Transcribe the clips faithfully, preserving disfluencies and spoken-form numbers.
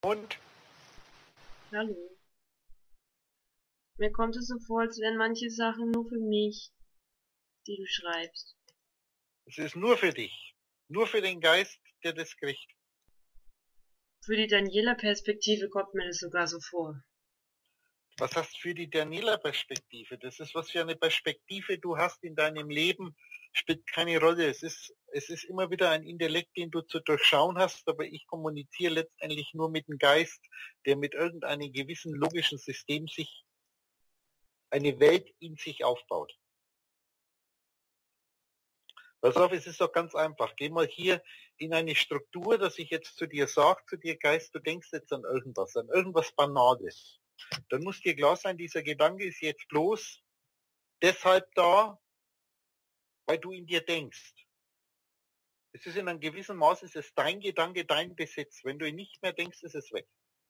Und Hallo. Mir kommt es so vor, als wären manche Sachen nur für mich, die du schreibst. es ist nur für dich, nur für den Geist, der das kriegt. Für die Daniela-Perspektive kommt mir das sogar so vor. Was hast du für die Daniela-Perspektive? Das ist, was für eine Perspektive du hast in deinem Leben, spielt keine Rolle. Es ist, es ist immer wieder ein Intellekt, den du zu durchschauen hast, aber ich kommuniziere letztendlich nur mit dem Geist, der mit irgendeinem gewissen logischen System sich eine Welt in sich aufbaut. Pass auf, es ist doch ganz einfach. Geh mal hier in eine Struktur, dass ich jetzt zu dir sage, zu dir Geist, du denkst jetzt an irgendwas, an irgendwas Banales. Dann muss dir klar sein, dieser Gedanke ist jetzt bloß deshalb da, weil du in dir denkst. Es ist in einem gewissen Maß, es ist dein Gedanke, dein Besitz. Wenn du ihn nicht mehr denkst, ist es weg.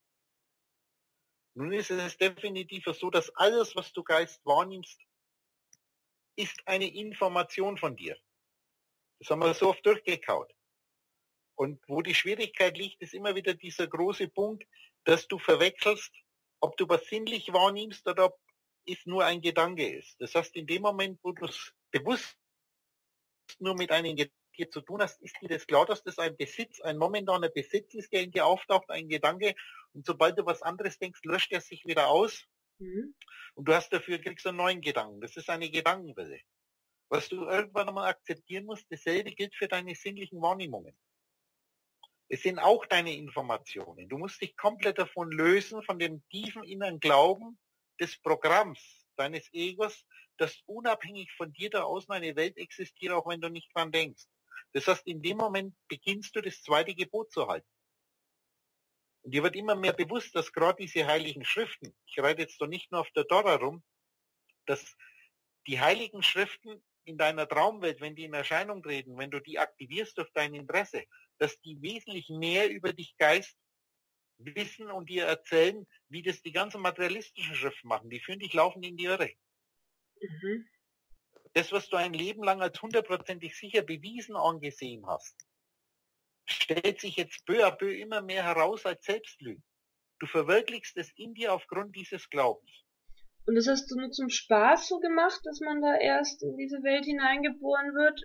Nun ist es definitiv so, dass alles, was du Geist wahrnimmst, ist eine Information von dir. Das haben wir so oft durchgekaut. Und wo die Schwierigkeit liegt, ist immer wieder dieser große Punkt, dass du verwechselst, ob du was sinnlich wahrnimmst oder ob es nur ein Gedanke ist. Das heißt, in dem Moment, wo du es bewusst nur mit einem Gedanke zu tun hast, ist dir das klar, dass das ein Besitz, ein momentaner Besitz ist, der in dir auftaucht, ein Gedanke. Und sobald du was anderes denkst, löscht er sich wieder aus. Mhm. Und du hast dafür, kriegst einen neuen Gedanken. Das ist eine Gedankenwelle. Was du irgendwann einmal akzeptieren musst, dasselbe gilt für deine sinnlichen Wahrnehmungen. Es sind auch deine Informationen. Du musst dich komplett davon lösen, von dem tiefen inneren Glauben des Programms deines Egos, dass unabhängig von dir da außen eine Welt existiert, auch wenn du nicht dran denkst. Das heißt, in dem Moment beginnst du das zweite Gebot zu halten. Und dir wird immer mehr bewusst, dass gerade diese heiligen Schriften, ich reite jetzt doch nicht nur auf der Dora rum, dass die heiligen Schriften in deiner Traumwelt, wenn die in Erscheinung treten, wenn du die aktivierst durch dein Interesse, dass die wesentlich mehr über dich Geist wissen und dir erzählen, wie das die ganzen materialistischen Schriften machen. Die führen dich laufend in die Irre. Mhm. Das, was du ein Leben lang als hundertprozentig sicher bewiesen angesehen hast, stellt sich jetzt peu à peu immer mehr heraus als Selbstlügen. Du verwirklichst es in dir aufgrund dieses Glaubens. Und das hast du nur zum Spaß so gemacht, dass man da erst in diese Welt hineingeboren wird?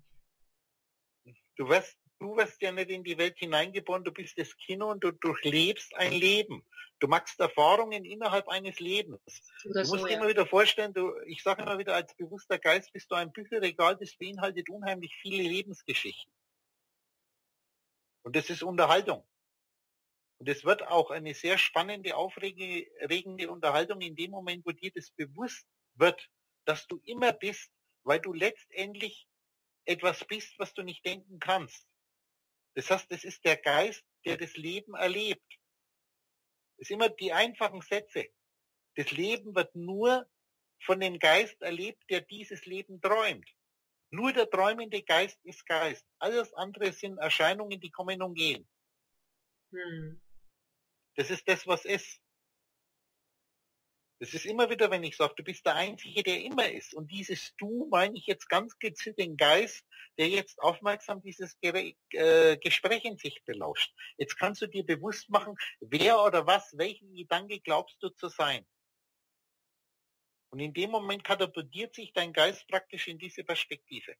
Du wirst, du wirst ja nicht in die Welt hineingeboren, du bist das Kino und du durchlebst ein Leben. Du machst Erfahrungen innerhalb eines Lebens. Oder du so, musst dir ja. immer wieder vorstellen, du, ich sage immer wieder, als bewusster Geist bist du ein Bücherregal, das beinhaltet unheimlich viele Lebensgeschichten. Und das ist Unterhaltung. Und es wird auch eine sehr spannende, aufregende Unterhaltung in dem Moment, wo dir das bewusst wird, dass du immer bist, weil du letztendlich etwas bist, was du nicht denken kannst. Das heißt, es ist der Geist, der das Leben erlebt. Es sind immer die einfachen Sätze. Das Leben wird nur von dem Geist erlebt, der dieses Leben träumt. Nur der träumende Geist ist Geist. Alles andere sind Erscheinungen, die kommen und gehen. Hm. Das ist das, was ist. Das ist immer wieder, wenn ich sage, du bist der Einzige, der immer ist. Und dieses Du meine ich jetzt ganz gezielt den Geist, der jetzt aufmerksam dieses äh, Gespräch in sich belauscht. Jetzt kannst du dir bewusst machen, wer oder was, welchen Gedanke glaubst du zu sein. Und in dem Moment katapultiert sich dein Geist praktisch in diese Perspektive.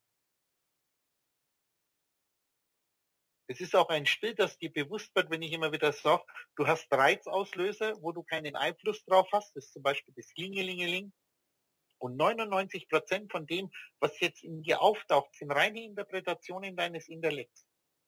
Es ist auch ein Spiel, das dir bewusst wird, wenn ich immer wieder sage, du hast Reizauslöser, wo du keinen Einfluss drauf hast. Das ist zum Beispiel das Klingelingeling. Und neunundneunzig Prozent von dem, was jetzt in dir auftaucht, sind reine Interpretationen deines Intellekts.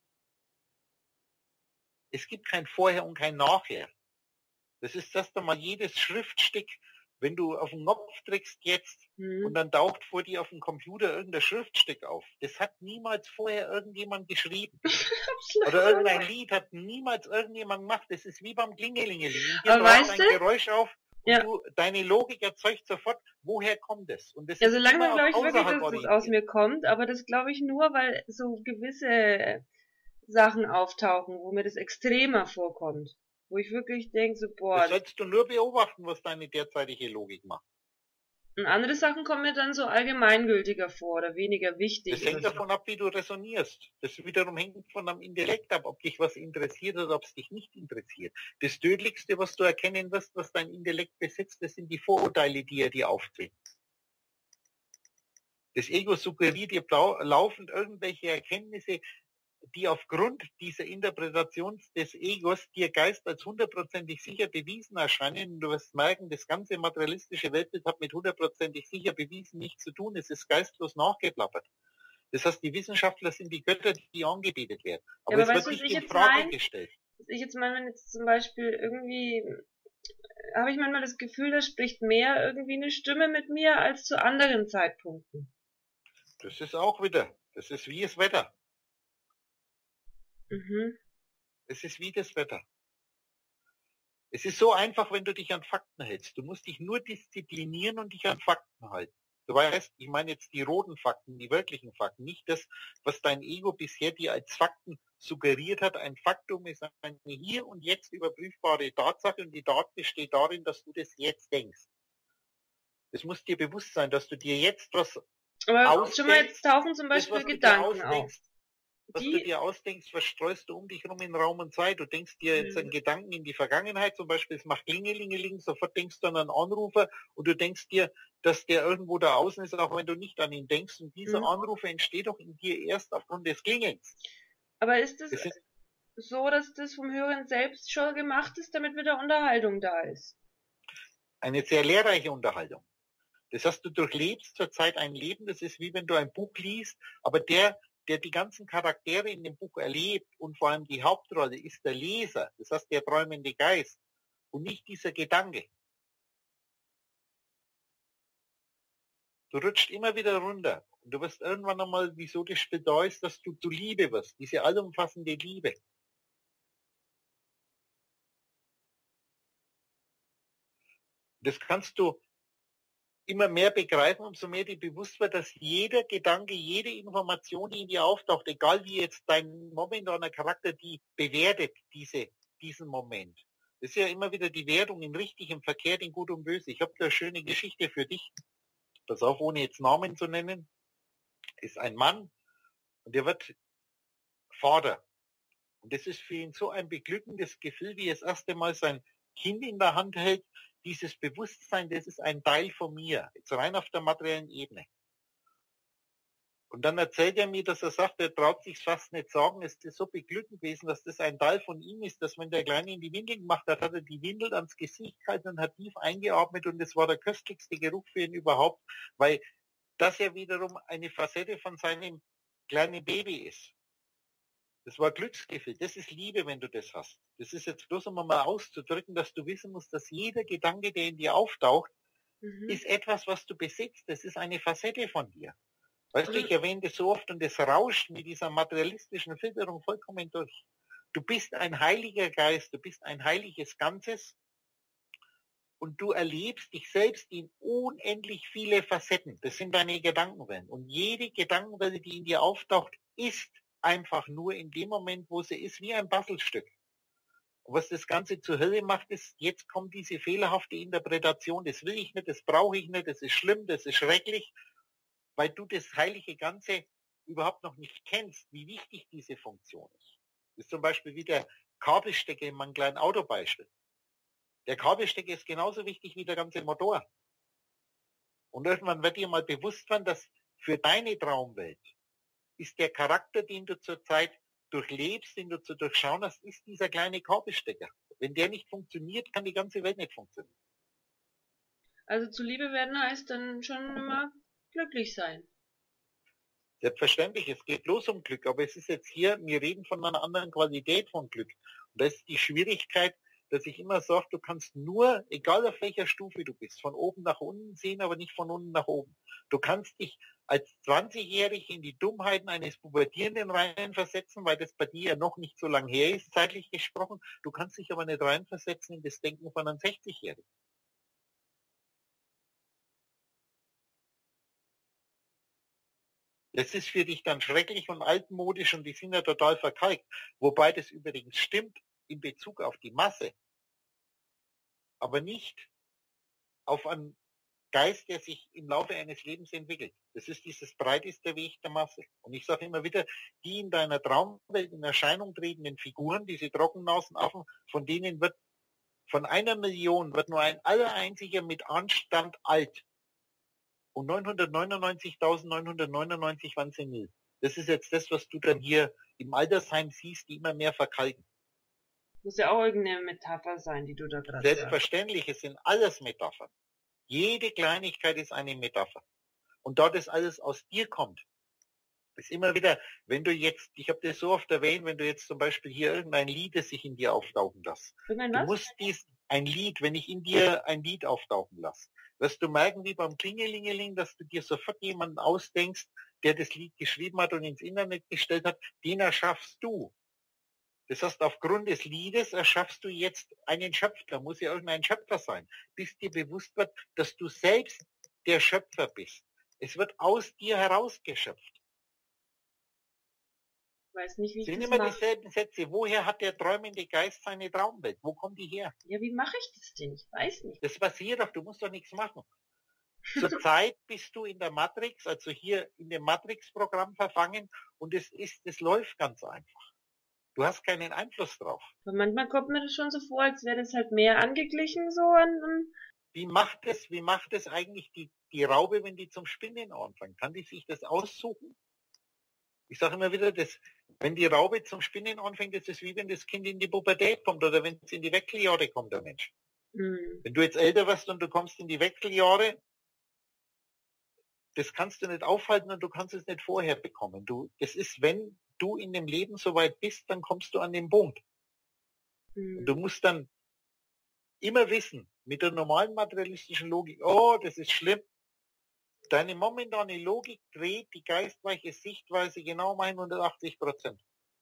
Es gibt kein Vorher und kein Nachher. Das ist erst einmal jedes Schriftstück, wenn du auf den Knopf drückst jetzt hm. und dann taucht vor dir auf dem Computer irgendein Schriftstück auf. Das hat niemals vorher irgendjemand geschrieben. Oder irgendein Lied hat niemals irgendjemand gemacht. Das ist wie beim Klingelingeling. Hier taucht ein Geräusch auf und ja. du, deine Logik erzeugt sofort, woher kommt es? Und das ja, ist so langsam glaube ich wirklich, dass orientiert. das aus mir kommt, aber das glaube ich nur, weil so gewisse Sachen auftauchen, wo mir das extremer vorkommt. Wo ich wirklich denke, so, boah. Das sollst du nur beobachten, was deine derzeitige Logik macht. Und andere Sachen kommen mir dann so allgemeingültiger vor oder weniger wichtig. Das hängt oder so. davon ab, wie du resonierst. Das wiederum hängt von deinem Intellekt ab, ob dich was interessiert oder ob es dich nicht interessiert. Das Tödlichste, was du erkennen wirst, was dein Intellekt besitzt, das sind die Vorurteile, die er dir aufzwingt. Das Ego suggeriert dir laufend irgendwelche Erkenntnisse, die aufgrund dieser Interpretation des Egos dir Geist als hundertprozentig sicher bewiesen erscheinen. Und du wirst merken, das ganze materialistische Weltbild hat mit hundertprozentig sicher bewiesen nichts zu tun. Es ist geistlos nachgeplappert. Das heißt, die Wissenschaftler sind die Götter, die angebetet werden. Aber, ja, aber es weißt, wird was nicht ich in jetzt Frage mein? gestellt. Was ich jetzt meine, wenn jetzt zum Beispiel irgendwie, habe ich manchmal das Gefühl, da spricht mehr irgendwie eine Stimme mit mir als zu anderen Zeitpunkten. Das ist auch wieder, das ist wie das Wetter. Mhm. Es ist wie das Wetter. Es ist so einfach, wenn du dich an Fakten hältst. Du musst dich nur disziplinieren und dich an Fakten halten. Du weißt, ich meine jetzt die roten Fakten, die wirklichen Fakten, nicht das, was dein Ego bisher dir als Fakten suggeriert hat. Ein Faktum ist eine hier und jetzt überprüfbare Tatsache und die Tat besteht darin, dass du das jetzt denkst. Es muss dir bewusst sein, dass du dir jetzt was Aber ausdenkst. schon mal jetzt tauchen zum Beispiel das, was Gedanken du dir ausdenkst, auf. Was Die, du dir ausdenkst, verstreust du um dich herum in Raum und Zeit. Du denkst dir jetzt Mhm. einen Gedanken in die Vergangenheit, zum Beispiel es macht Klingelingeling, sofort denkst du an einen Anrufer und du denkst dir, dass der irgendwo da außen ist, auch wenn du nicht an ihn denkst. Und dieser Mhm. Anrufer entsteht doch in dir erst aufgrund des Klingelns. aber ist es Das sind so, dass das vom Hören selbst schon gemacht ist, damit wieder Unterhaltung da ist? eine sehr lehrreiche Unterhaltung. Das heißt, du durchlebst zurzeit ein Leben, das ist wie wenn du ein Buch liest, aber der, der die ganzen Charaktere in dem Buch erlebt und vor allem die Hauptrolle ist der Leser, das heißt der träumende Geist und nicht dieser Gedanke. Du rutscht immer wieder runter und du wirst irgendwann einmal, wieso das Spiel da ist, dass du zu Liebe wirst, diese allumfassende Liebe. Das kannst du immer mehr begreifen, umso mehr dir bewusst wird, dass jeder Gedanke, jede Information, die in dir auftaucht, egal wie jetzt dein momentaner Charakter die bewertet, diese, diesen Moment. Das ist ja immer wieder die Wertung in richtig, im verkehrt, in gut und böse. Ich habe da eine schöne Geschichte für dich. Pass auf, ohne jetzt Namen zu nennen. Ist ein Mann und der wird Vater. Und das ist für ihn so ein beglückendes Gefühl, wie er das erste Mal sein Kind in der Hand hält, dieses Bewusstsein, das ist ein Teil von mir, jetzt rein auf der materiellen Ebene. Und dann erzählt er mir, dass er sagt, er traut sich fast nicht sagen, es ist so beglückend gewesen, dass das ein Teil von ihm ist, dass wenn der Kleine in die Windel gemacht hat, hat er die Windel ans Gesicht gehalten und hat tief eingeatmet und das war der köstlichste Geruch für ihn überhaupt, weil das ja wiederum eine Facette von seinem kleinen Baby ist. Das war Glücksgefühl, das ist Liebe, wenn du das hast. Das ist jetzt bloß, um mal auszudrücken, dass du wissen musst, dass jeder Gedanke, der in dir auftaucht, mhm. ist etwas, was du besitzt. Das ist eine Facette von dir. Weißt also, du, ich erwähne das so oft und das rauscht mit dieser materialistischen Filterung vollkommen durch. Du bist ein heiliger Geist, du bist ein heiliges Ganzes und du erlebst dich selbst in unendlich viele Facetten. Das sind deine Gedankenwellen. Und jede Gedankenwelle, die in dir auftaucht, ist einfach nur in dem Moment, wo sie ist, wie ein Puzzlestück. Und was das Ganze zur Hölle macht, ist, jetzt kommt diese fehlerhafte Interpretation, das will ich nicht, das brauche ich nicht, das ist schlimm, das ist schrecklich, weil du das heilige Ganze überhaupt noch nicht kennst, wie wichtig diese Funktion ist. Das ist zum Beispiel wie der Kabelstecker in meinem kleinen Autobeispiel. Der Kabelstecker ist genauso wichtig wie der ganze Motor. Und irgendwann wird dir mal bewusst werden, dass für deine Traumwelt ist der Charakter, den du zurzeit durchlebst, den du zu durchschauen hast, ist dieser kleine Kabelstecker. Wenn der nicht funktioniert, kann die ganze Welt nicht funktionieren. Also zu Liebe werden heißt dann schon immer glücklich sein. Selbstverständlich, es geht bloß um Glück, aber es ist jetzt hier, wir reden von einer anderen Qualität von Glück. Und das ist die Schwierigkeit, dass ich immer sage, du kannst nur, egal auf welcher Stufe du bist, von oben nach unten sehen, aber nicht von unten nach oben. Du kannst dich als zwanzigjährig in die Dummheiten eines Pubertierenden reinversetzen, weil das bei dir ja noch nicht so lange her ist, zeitlich gesprochen. Du kannst dich aber nicht reinversetzen in das Denken von einem sechzigjährigen. Das ist für dich dann schrecklich und altmodisch und die sind ja total verkalkt. Wobei das übrigens stimmt in Bezug auf die Masse, aber nicht auf einen Geist, der sich im Laufe eines Lebens entwickelt. Das ist dieses breiteste Weg der Masse. Und ich sage immer wieder, die in deiner Traumwelt in Erscheinung tretenden Figuren, diese Trockennasenaffen, von denen wird, von einer Million wird nur ein allereinziger mit Anstand alt. Und neunhundertneunundneunzigtausendneunhundertneunundneunzig waren senil. Das ist jetzt das, was du dann hier im Altersheim siehst, die immer mehr verkalken. Muss ja auch irgendeine Metapher sein, die du da gerade sagst. Selbstverständlich, es sind alles Metaphern. Jede Kleinigkeit ist eine Metapher. Und da das alles aus dir kommt, ist immer wieder, wenn du jetzt, ich habe das so oft erwähnt, wenn du jetzt zum Beispiel hier irgendein Lied, das sich in dir auftauchen lässt. Irgendein Du was? musst dies, ein Lied, wenn ich in dir ein Lied auftauchen lasse, wirst du merken, wie beim Klingelingeling, dass du dir sofort jemanden ausdenkst, der das Lied geschrieben hat und ins Internet gestellt hat, den erschaffst du. Das heißt, aufgrund des Liedes erschaffst du jetzt einen Schöpfer, da muss ja irgendein Schöpfer sein, bis dir bewusst wird, dass du selbst der Schöpfer bist. Es wird aus dir herausgeschöpft. Ich weiß nicht, wie ich Sind das immer mache. dieselben Sätze. Woher hat der träumende Geist seine Traumwelt? Wo kommt die her? Ja, wie mache ich das denn? Ich weiß nicht. Das passiert doch, du musst doch nichts machen. Zurzeit bist du in der Matrix, also hier in dem Matrix-Programm verfangen und es ist, es läuft ganz einfach. Du hast keinen Einfluss drauf. Aber manchmal kommt mir das schon so vor, als wäre das halt mehr angeglichen so an, an Wie macht es, wie macht es eigentlich die, die Raupe, wenn die zum Spinnen anfängt? Kann die sich das aussuchen? Ich sage immer wieder, das, wenn die Raupe zum Spinnen anfängt, ist es wie wenn das Kind in die Pubertät kommt oder wenn es in die Wechseljahre kommt, der Mensch. hm. Wenn du jetzt älter wirst und du kommst in die Wechseljahre, das kannst du nicht aufhalten und du kannst es nicht vorher bekommen. Du, es ist, wenn du in dem Leben soweit bist, dann kommst du an den Punkt. Hm. Und du musst dann immer wissen, mit der normalen materialistischen Logik, oh, das ist schlimm. Deine momentane Logik dreht die geistreiche Sichtweise genau um hundertachtzig Prozent.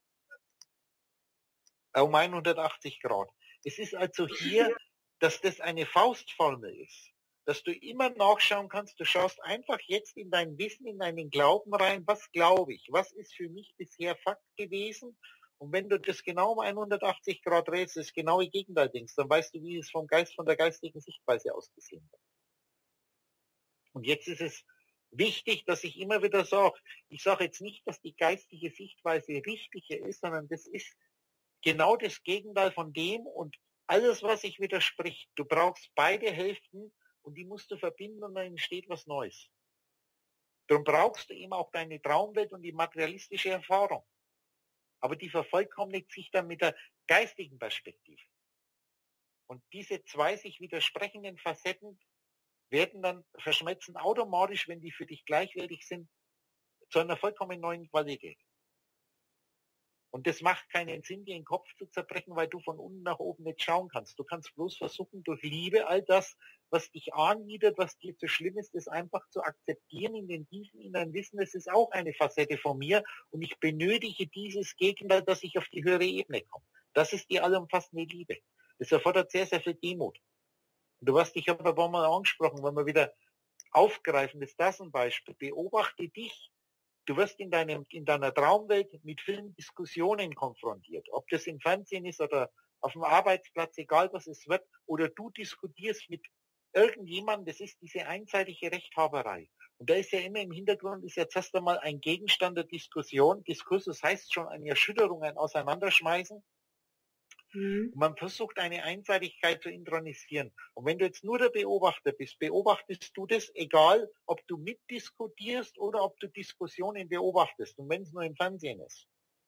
Äh, um hundertachtzig Grad. Es ist also hier, dass das eine Faustformel ist. Dass du immer nachschauen kannst, du schaust einfach jetzt in dein Wissen, in deinen Glauben rein, was glaube ich, was ist für mich bisher Fakt gewesen, und wenn du das genau um hundertachzig Grad drehst, das genaue Gegenteil denkst, dann weißt du, wie es vom Geist, von der geistigen Sichtweise ausgesehen wird. Und jetzt ist es wichtig, dass ich immer wieder sage, ich sage jetzt nicht, dass die geistige Sichtweise richtiger ist, sondern das ist genau das Gegenteil von dem und alles, was sich widerspricht. Du brauchst beide Hälften und die musst du verbinden und dann entsteht was Neues. Darum brauchst du eben auch deine Traumwelt und die materialistische Erfahrung. Aber die vervollkommnet sich dann mit der geistigen Perspektive. Und diese zwei sich widersprechenden Facetten werden dann verschmelzen automatisch, wenn die für dich gleichwertig sind, zu einer vollkommen neuen Qualität. Und das macht keinen Sinn, dir den Kopf zu zerbrechen, weil du von unten nach oben nicht schauen kannst. Du kannst bloß versuchen, durch Liebe all das, was dich anwidert, was dir zu schlimm ist, das einfach zu akzeptieren in den Tiefen, in dein Wissen, das ist auch eine Facette von mir und ich benötige dieses Gegenteil, dass ich auf die höhere Ebene komme. Das ist die allumfassende Liebe. Das erfordert sehr, sehr viel Demut. Und du hast, ich habe ein paar Mal angesprochen, wenn wir wieder aufgreifen, ist das ein Beispiel. Beobachte dich. Du wirst in, deinem, in deiner Traumwelt mit vielen Diskussionen konfrontiert. Ob das im Fernsehen ist oder auf dem Arbeitsplatz, egal was es wird, oder du diskutierst mit irgendjemandem, das ist diese einseitige Rechthaberei. Und da ist ja immer im Hintergrund, ist jetzt erst einmal ein Gegenstand der Diskussion. Diskursus heißt schon eine Erschütterung, ein Auseinanderschmeißen. Mhm. Und man versucht eine Einseitigkeit zu intronisieren. Und wenn du jetzt nur der Beobachter bist, beobachtest du das, egal ob du mitdiskutierst oder ob du Diskussionen beobachtest. Und wenn es nur im Fernsehen ist.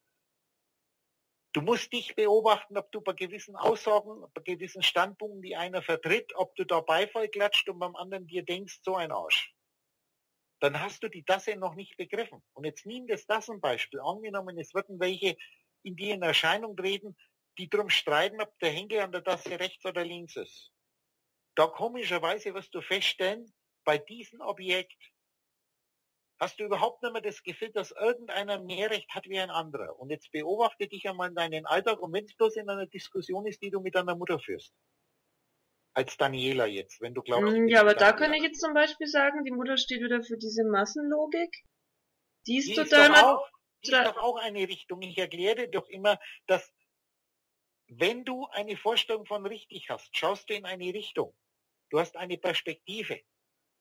Du musst dich beobachten, ob du bei gewissen Aussagen, bei gewissen Standpunkten, die einer vertritt, ob du da Beifall klatscht und beim anderen dir denkst, so ein Arsch. Dann hast du die Tasse noch nicht begriffen. Und jetzt nimm das Tassenbeispiel. Angenommen, es würden welche in dir in Erscheinung treten, die drum streiten, ob der Henkel an der Tasse rechts oder links ist. Da komischerweise wirst du feststellen, bei diesem Objekt hast du überhaupt nicht mehr das Gefühl, dass irgendeiner mehr Recht hat wie ein anderer. Und jetzt beobachte dich einmal in deinen Alltag und wenn es bloß in einer Diskussion ist, die du mit deiner Mutter führst. Als Daniela jetzt, wenn du glaubst. Mm, ja, aber da kann ich jetzt zum Beispiel sagen, die Mutter steht wieder für diese Massenlogik. Die ist Die ist total doch auch, die ist doch auch eine Richtung. Ich erkläre doch immer, dass wenn du eine Vorstellung von richtig hast, schaust du in eine Richtung. Du hast eine Perspektive.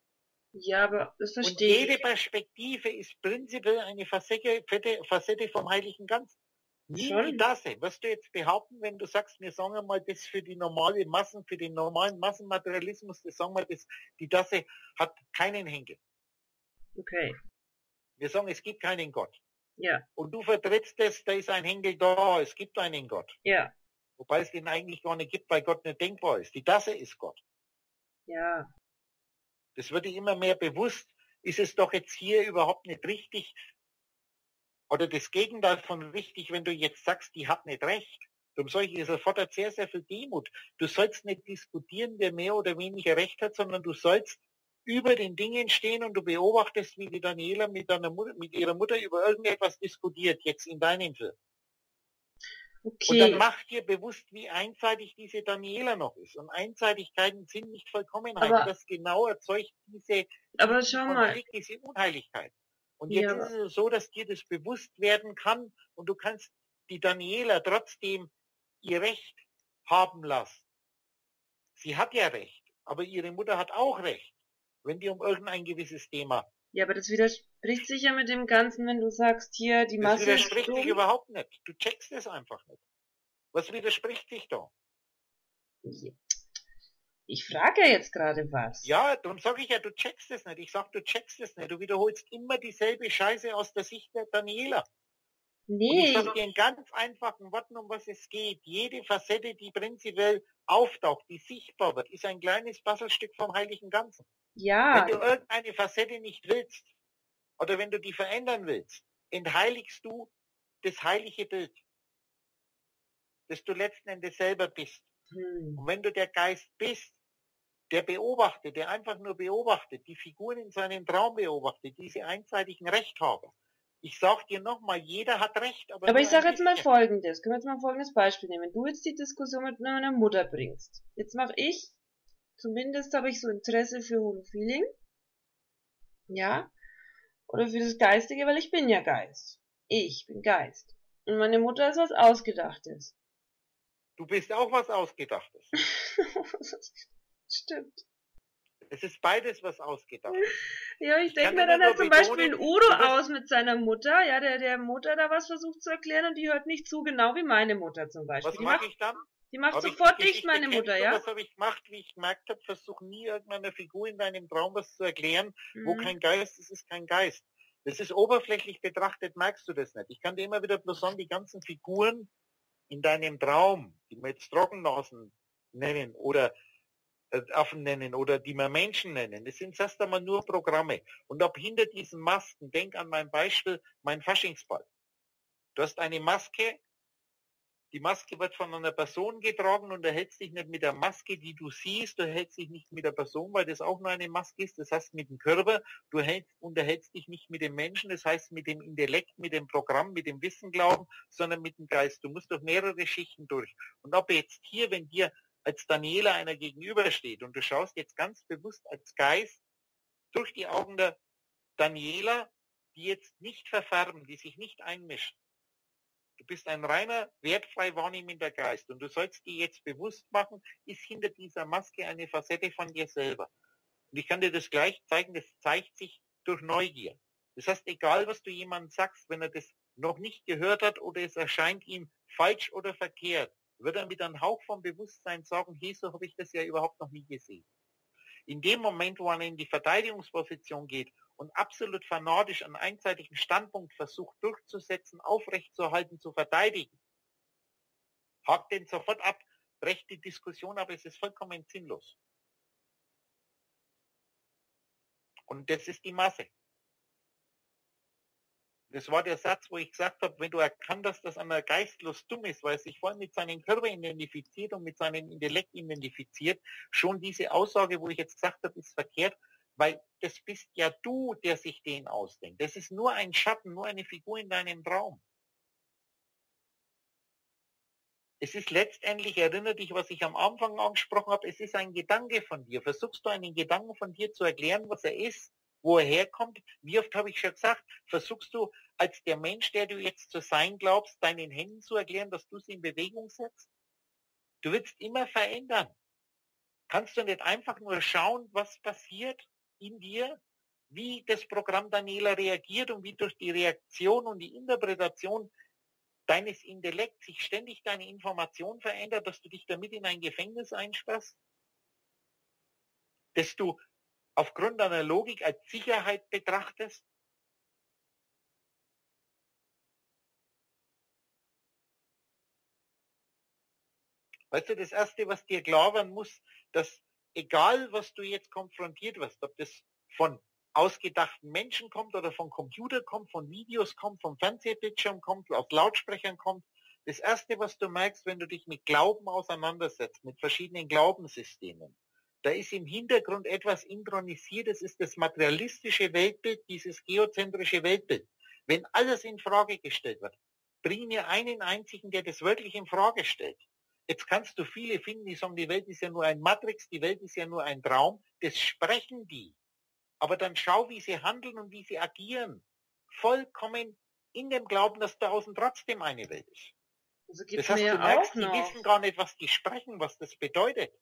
Ja, aber das Und verstehe jede ich Perspektive ist prinzipiell eine Facette, Facette vom Heiligen Ganzen. Nimm die schon. Tasse. Wirst du jetzt behaupten, wenn du sagst, wir sagen einmal, das für die normale Massen, für den normalen Massenmaterialismus, das sagen wir, das, die Tasse hat keinen Henkel. Okay, Wir sagen, es gibt keinen Gott. ja, Und du vertrittst es, da ist ein Henkel da, es gibt einen Gott. ja, Wobei es den eigentlich gar nicht gibt, weil Gott nicht denkbar ist. Die Tasse ist Gott. ja. Das wird dir immer mehr bewusst. Ist es doch jetzt hier überhaupt nicht richtig? Oder das Gegenteil von richtig, wenn du jetzt sagst, die hat nicht recht. Darum sage ich, es erfordert sehr, sehr viel Demut. Du sollst nicht diskutieren, wer mehr oder weniger recht hat, sondern du sollst über den Dingen stehen und du beobachtest, wie die Daniela mit, deiner Mutter, mit ihrer Mutter über irgendetwas diskutiert, jetzt in deinem Film. Und dann Okay, mach dir bewusst, wie einseitig diese Daniela noch ist. Und Einseitigkeiten sind nicht Vollkommenheiten. aber, Das genau erzeugt diese, aber diesen schau mal. Konflikt, diese Unheiligkeit. Und Ja, jetzt ist aber, es so, dass dir das bewusst werden kann und du kannst die Daniela trotzdem ihr Recht haben lassen. Sie hat ja Recht, aber ihre Mutter hat auch Recht, wenn die um irgendein gewisses Thema. ja, aber das widerspricht sich ja mit dem Ganzen, wenn du sagst, hier, die Das Masse ist widerspricht sich dumm. überhaupt nicht. Du checkst es einfach nicht. Was widerspricht sich da? Ich frage ja jetzt gerade was. Ja, darum sage ich ja, du checkst es nicht. Ich sag, du checkst es nicht. Du wiederholst immer dieselbe Scheiße aus der Sicht der Daniela. Und ich Nee, sage dir in ganz einfachen Worten, um was es geht. Jede Facette, die prinzipiell auftaucht, die sichtbar wird, ist ein kleines Puzzlestück vom Heiligen Ganzen. Wenn ja, du irgendeine Facette nicht willst, oder wenn du die verändern willst, entheiligst du das heilige Bild, das du letzten Endes selber bist. hm, Und wenn du der Geist bist, der beobachtet, der einfach nur beobachtet, die Figuren in seinem Traum beobachtet, diese einseitigen Rechthaber. Ich sag dir nochmal, jeder hat Recht, aber, aber nur ich ein sage jetzt mal bisschen. Folgendes. Können wir jetzt mal folgendes Beispiel nehmen. Wenn du jetzt die Diskussion mit meiner Mutter bringst. Jetzt mache ich, zumindest habe ich so Interesse für Holo Feeling. Ja. Oder für das Geistige, weil ich bin ja Geist. Ich bin Geist. Und meine Mutter ist was Ausgedachtes. Du bist auch was Ausgedachtes. Stimmt. Es ist beides was Ausgedachtes. Ja, ich Ich denke kann mir immer dann halt nur zum Beispiel betonen, ein Udo du wirst, aus mit seiner Mutter, ja, der der Mutter da was versucht zu erklären und die hört nicht zu, genau wie meine Mutter zum Beispiel. was Die mache macht, ich dann? die macht Habe ich die sofort dicht, Geschichte, meine Mutter, kennst du, ja? was habe ich gemacht, wie ich gemerkt habe, versuch nie irgendeiner Figur in deinem Traum was zu erklären, wo Mhm. kein Geist ist, ist kein Geist. Das ist oberflächlich betrachtet, merkst du das nicht. Ich kann dir immer wieder bloß sagen, die ganzen Figuren in deinem Traum, die wir jetzt Trockennasen nennen oder äh, Affen nennen oder die wir Menschen nennen, das sind erst einmal nur Programme. Und ob hinter diesen Masken, denk an mein Beispiel, mein Faschingsball. Du hast eine Maske, die Maske wird von einer Person getragen und du hältst dich nicht mit der Maske, die du siehst, du hältst dich nicht mit der Person, weil das auch nur eine Maske ist, das heißt mit dem Körper, du hältst, unterhältst dich nicht mit dem Menschen, das heißt mit dem Intellekt, mit dem Programm, mit dem Wissen glauben, sondern mit dem Geist. Du musst durch mehrere Schichten durch. Und ob jetzt hier, wenn dir als Daniela einer gegenübersteht und du schaust jetzt ganz bewusst als Geist durch die Augen der Daniela, die jetzt nicht verfärben, die sich nicht einmischen. Du bist ein reiner, wertfrei wahrnehmender Geist und du sollst dir jetzt bewusst machen, ist hinter dieser Maske eine Facette von dir selber. Und ich kann dir das gleich zeigen, das zeigt sich durch Neugier. Das heißt, egal was du jemandem sagst, wenn er das noch nicht gehört hat oder es erscheint ihm falsch oder verkehrt, wird er mit einem Hauch von Bewusstsein sagen, hey, so habe ich das ja überhaupt noch nie gesehen. In dem Moment, wo er in die Verteidigungsposition geht und absolut fanatisch einen einseitigen Standpunkt versucht durchzusetzen, aufrechtzuerhalten, zu verteidigen, hakt den sofort ab, brecht die Diskussion ab, es ist vollkommen sinnlos. Und das ist die Masse. Das war der Satz, wo ich gesagt habe, wenn du erkannt hast, dass einer geistlos dumm ist, weil er sich vor allem mit seinem Körper identifiziert und mit seinem Intellekt identifiziert, schon diese Aussage, wo ich jetzt gesagt habe, ist verkehrt, weil das bist ja du, der sich den ausdenkt. Das ist nur ein Schatten, nur eine Figur in deinem Traum. Es ist letztendlich, erinnere dich, was ich am Anfang angesprochen habe, es ist ein Gedanke von dir. Versuchst du einen Gedanken von dir zu erklären, was er ist, wo er herkommt? Wie oft habe ich schon gesagt, versuchst du als der Mensch, der du jetzt zu sein glaubst, deinen Händen zu erklären, dass du sie in Bewegung setzt? Du willst immer verändern. Kannst du nicht einfach nur schauen, was passiert? in dir, wie das Programm Daniela reagiert und wie durch die Reaktion und die Interpretation deines Intellekts sich ständig deine Information verändert, dass du dich damit in ein Gefängnis einsperrst, das du aufgrund deiner Logik als Sicherheit betrachtest. Weißt du, das Erste, was dir klar werden muss, dass egal, was du jetzt konfrontiert wirst, ob das von ausgedachten Menschen kommt oder von Computer kommt, von Videos kommt, vom Fernsehbildschirm kommt, aus Lautsprechern kommt, das Erste, was du merkst, wenn du dich mit Glauben auseinandersetzt, mit verschiedenen Glaubenssystemen, da ist im Hintergrund etwas intronisiert, das ist das materialistische Weltbild, dieses geozentrische Weltbild. Wenn alles in Frage gestellt wird, bring mir einen einzigen, der das wirklich in Frage stellt. Jetzt kannst du viele finden, die sagen, die Welt ist ja nur ein Matrix, die Welt ist ja nur ein Traum. Das sprechen die. Aber dann schau, wie sie handeln und wie sie agieren. Vollkommen in dem Glauben, dass da außen trotzdem eine Welt ist. Also gibt's das heißt, mir du merkst, auch die noch. wissen gar nicht, was die sprechen, was das bedeutet.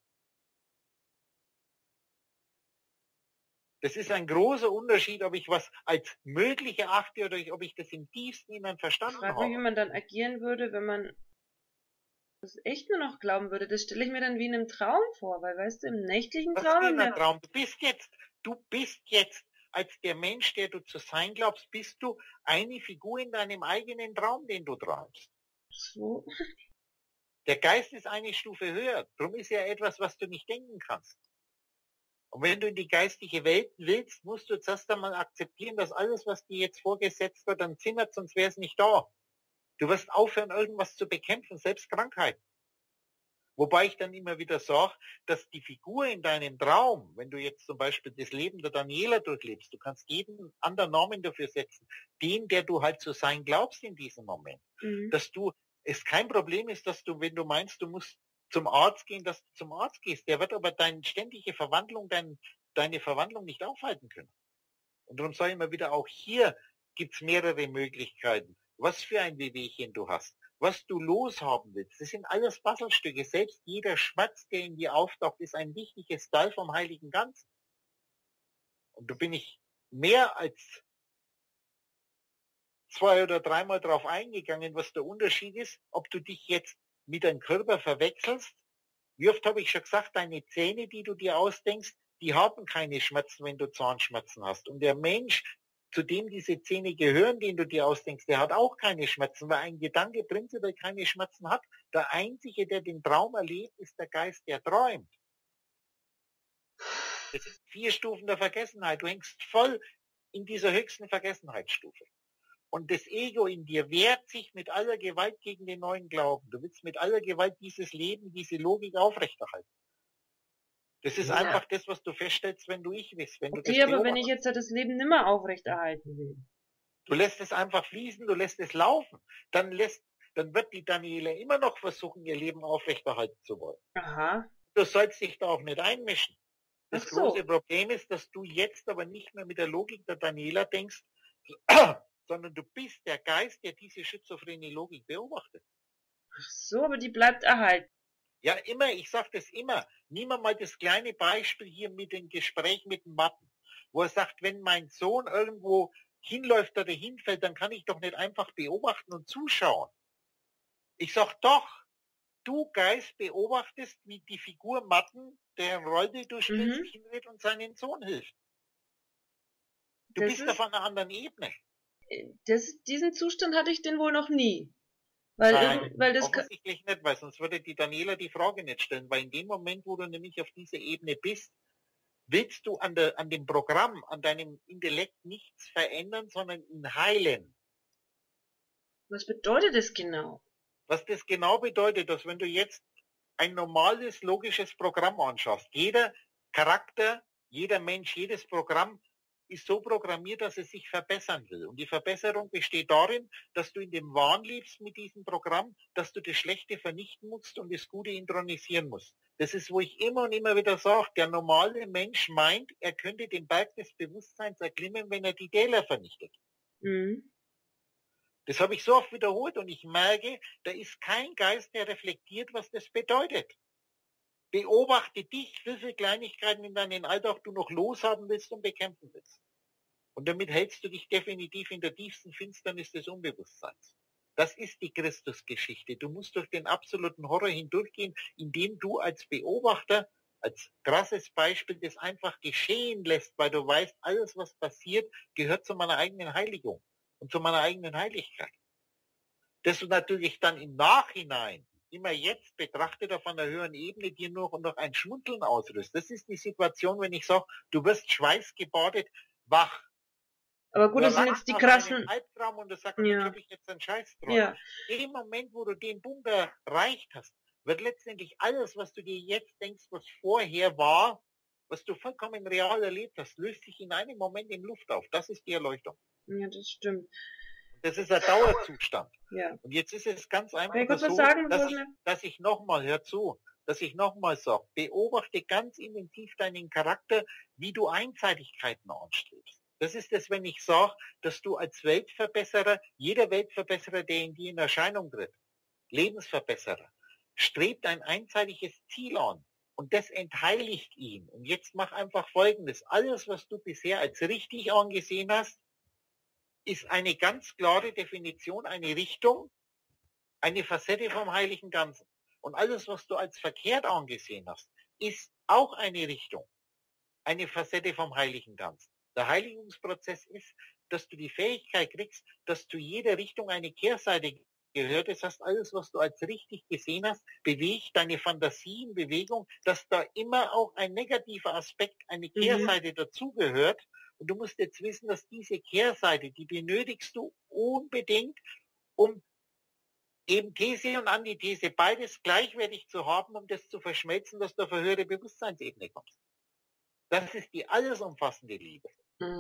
Das ist ein großer Unterschied, ob ich was als möglich erachte oder ob ich das im tiefsten Innern verstanden Ich frage habe. mich, wie man dann agieren würde, wenn man das echt nur noch glauben würde. Das stelle ich mir dann wie in einem Traum vor, weil, weißt du, im nächtlichen Was Traum... ist denn ein mir- Traum? Du bist jetzt, du bist jetzt als der Mensch, der du zu sein glaubst, bist du eine Figur in deinem eigenen Traum, den du träumst. So. Der Geist ist eine Stufe höher. Darum ist ja etwas, was du nicht denken kannst. Und wenn du in die geistige Welt willst, musst du zuerst einmal akzeptieren, dass alles, was dir jetzt vorgesetzt wird, dann zimmert, sonst wäre es nicht da. Du wirst aufhören, irgendwas zu bekämpfen, selbst Krankheit. Wobei ich dann immer wieder sage, dass die Figur in deinem Traum, wenn du jetzt zum Beispiel das Leben der Daniela durchlebst, du kannst jeden anderen Namen dafür setzen, den, der du halt zu sein glaubst in diesem Moment, Mhm. dass du, es kein Problem ist, dass du, wenn du meinst, du musst zum Arzt gehen, dass du zum Arzt gehst, der wird aber deine ständige Verwandlung, dein, deine Verwandlung nicht aufhalten können. Und darum sage ich immer wieder, auch hier gibt's mehrere Möglichkeiten, was für ein Wehwehchen du hast, was du loshaben willst. Das sind alles Puzzlestücke. Selbst jeder Schmerz, der in dir auftaucht, ist ein wichtiges Teil vom heiligen Ganzen. Und da bin ich mehr als zwei oder dreimal drauf eingegangen, was der Unterschied ist, ob du dich jetzt mit deinem Körper verwechselst. Wie oft habe ich schon gesagt, deine Zähne, die du dir ausdenkst, die haben keine Schmerzen, wenn du Zahnschmerzen hast. Und der Mensch, zu dem diese Zähne gehören, den du dir ausdenkst, der hat auch keine Schmerzen, weil ein Gedanke prinzipiell keine Schmerzen hat. Der Einzige, der den Traum erlebt, ist der Geist, der träumt. Das sind vier Stufen der Vergessenheit. Du hängst voll in dieser höchsten Vergessenheitsstufe. Und das Ego in dir wehrt sich mit aller Gewalt gegen den neuen Glauben. Du willst mit aller Gewalt dieses Leben, diese Logik aufrechterhalten. Das ist Ja. einfach das, was du feststellst, wenn du ich bist. Wenn du Okay, das aber wenn ich beobachtest. jetzt das Leben nimmer aufrechterhalten will. Du lässt es einfach fließen, du lässt es laufen. Dann lässt, dann wird die Daniela immer noch versuchen, ihr Leben aufrechterhalten zu wollen. Aha. Du sollst dich da auch nicht einmischen. Das Ach so. große Problem ist, dass du jetzt aber nicht mehr mit der Logik der Daniela denkst, sondern du bist der Geist, der diese schizophrene Logik beobachtet. Ach so, aber die bleibt erhalten. Ja, immer, ich sage das immer. Nimm mal das kleine Beispiel hier mit dem Gespräch mit dem Matten, wo er sagt, wenn mein Sohn irgendwo hinläuft oder hinfällt, dann kann ich doch nicht einfach beobachten und zuschauen. Ich sag doch, du Geist beobachtest, wie die Figur Matten, der Rollstuhl durchspielt, Mhm. hingeht und seinen Sohn hilft. Du Das bist ist- auf einer anderen Ebene. Das, diesen Zustand hatte ich denn wohl noch nie. Weil, Nein, irgend- weil das, ka- offensichtlich nicht, weil sonst würde die Daniela die Frage nicht stellen, weil in dem Moment, wo du nämlich auf dieser Ebene bist, willst du an, der, an dem Programm, an deinem Intellekt nichts verändern, sondern ihn heilen. was bedeutet das genau? Was das genau bedeutet, dass wenn du jetzt ein normales, logisches Programm anschaust, jeder Charakter, jeder Mensch, jedes Programm ist so programmiert, dass es sich verbessern will. Und die Verbesserung besteht darin, dass du in dem Wahn lebst mit diesem Programm, dass du das Schlechte vernichten musst und das Gute intronisieren musst. Das ist, wo ich immer und immer wieder sage, der normale Mensch meint, er könnte den Berg des Bewusstseins erklimmen, wenn er die Täler vernichtet. Mhm. Das habe ich so oft wiederholt und ich merke, da ist kein Geist, der reflektiert, was das bedeutet. Beobachte dich, wie viele Kleinigkeiten in deinem Alltag du noch loshaben willst und bekämpfen willst. Und damit hältst du dich definitiv in der tiefsten Finsternis des Unbewusstseins. Das ist die Christusgeschichte. Du musst durch den absoluten Horror hindurchgehen, indem du als Beobachter, als krasses Beispiel, das einfach geschehen lässt, weil du weißt, alles, was passiert, gehört zu meiner eigenen Heiligung und zu meiner eigenen Heiligkeit. Dass du natürlich dann im Nachhinein, immer jetzt betrachtet auf einer höheren Ebene, dir nur noch ein Schmunzeln auslöst. Das ist die Situation, wenn ich sage, du wirst schweißgebadet, wach. Aber gut, das sind jetzt die krassen... Albtraum und du sagst, ja. jetzt habe ich jetzt einen Scheißtraum. Ja. In dem Moment, wo du den Punkt erreicht hast, wird letztendlich alles, was du dir jetzt denkst, was vorher war, was du vollkommen real erlebt hast, löst sich in einem Moment in Luft auf. Das ist die Erleuchtung. Ja, das stimmt. Das ist ein Dauerzustand. Ja. Und jetzt ist es ganz einfach ja, so, sagen, dass, ich, dass ich nochmal, hör zu, dass ich nochmal sage, beobachte ganz intensiv deinen Charakter, wie du Einseitigkeiten anstrebst. Das ist es, wenn ich sage, dass du als Weltverbesserer, jeder Weltverbesserer, der in dir in Erscheinung tritt, Lebensverbesserer, strebt ein einseitiges Ziel an. Und das entheiligt ihn. Und jetzt mach einfach Folgendes. Alles, was du bisher als richtig angesehen hast, ist eine ganz klare Definition, eine Richtung, eine Facette vom heiligen Ganzen. Und alles, was du als verkehrt angesehen hast, ist auch eine Richtung, eine Facette vom heiligen Ganzen. Der Heiligungsprozess ist, dass du die Fähigkeit kriegst, dass zu jeder Richtung eine Kehrseite gehört. Das heißt, alles, was du als richtig gesehen hast, bewegt deine Fantasie in Bewegung, dass da immer auch ein negativer Aspekt, eine Kehrseite mhm. dazugehört. Und du musst jetzt wissen, dass diese Kehrseite, die benötigst du unbedingt, um eben These und Antithese beides gleichwertig zu haben, um das zu verschmelzen, dass du auf eine höhere Bewusstseinsebene kommst. Das ist die alles umfassende Liebe.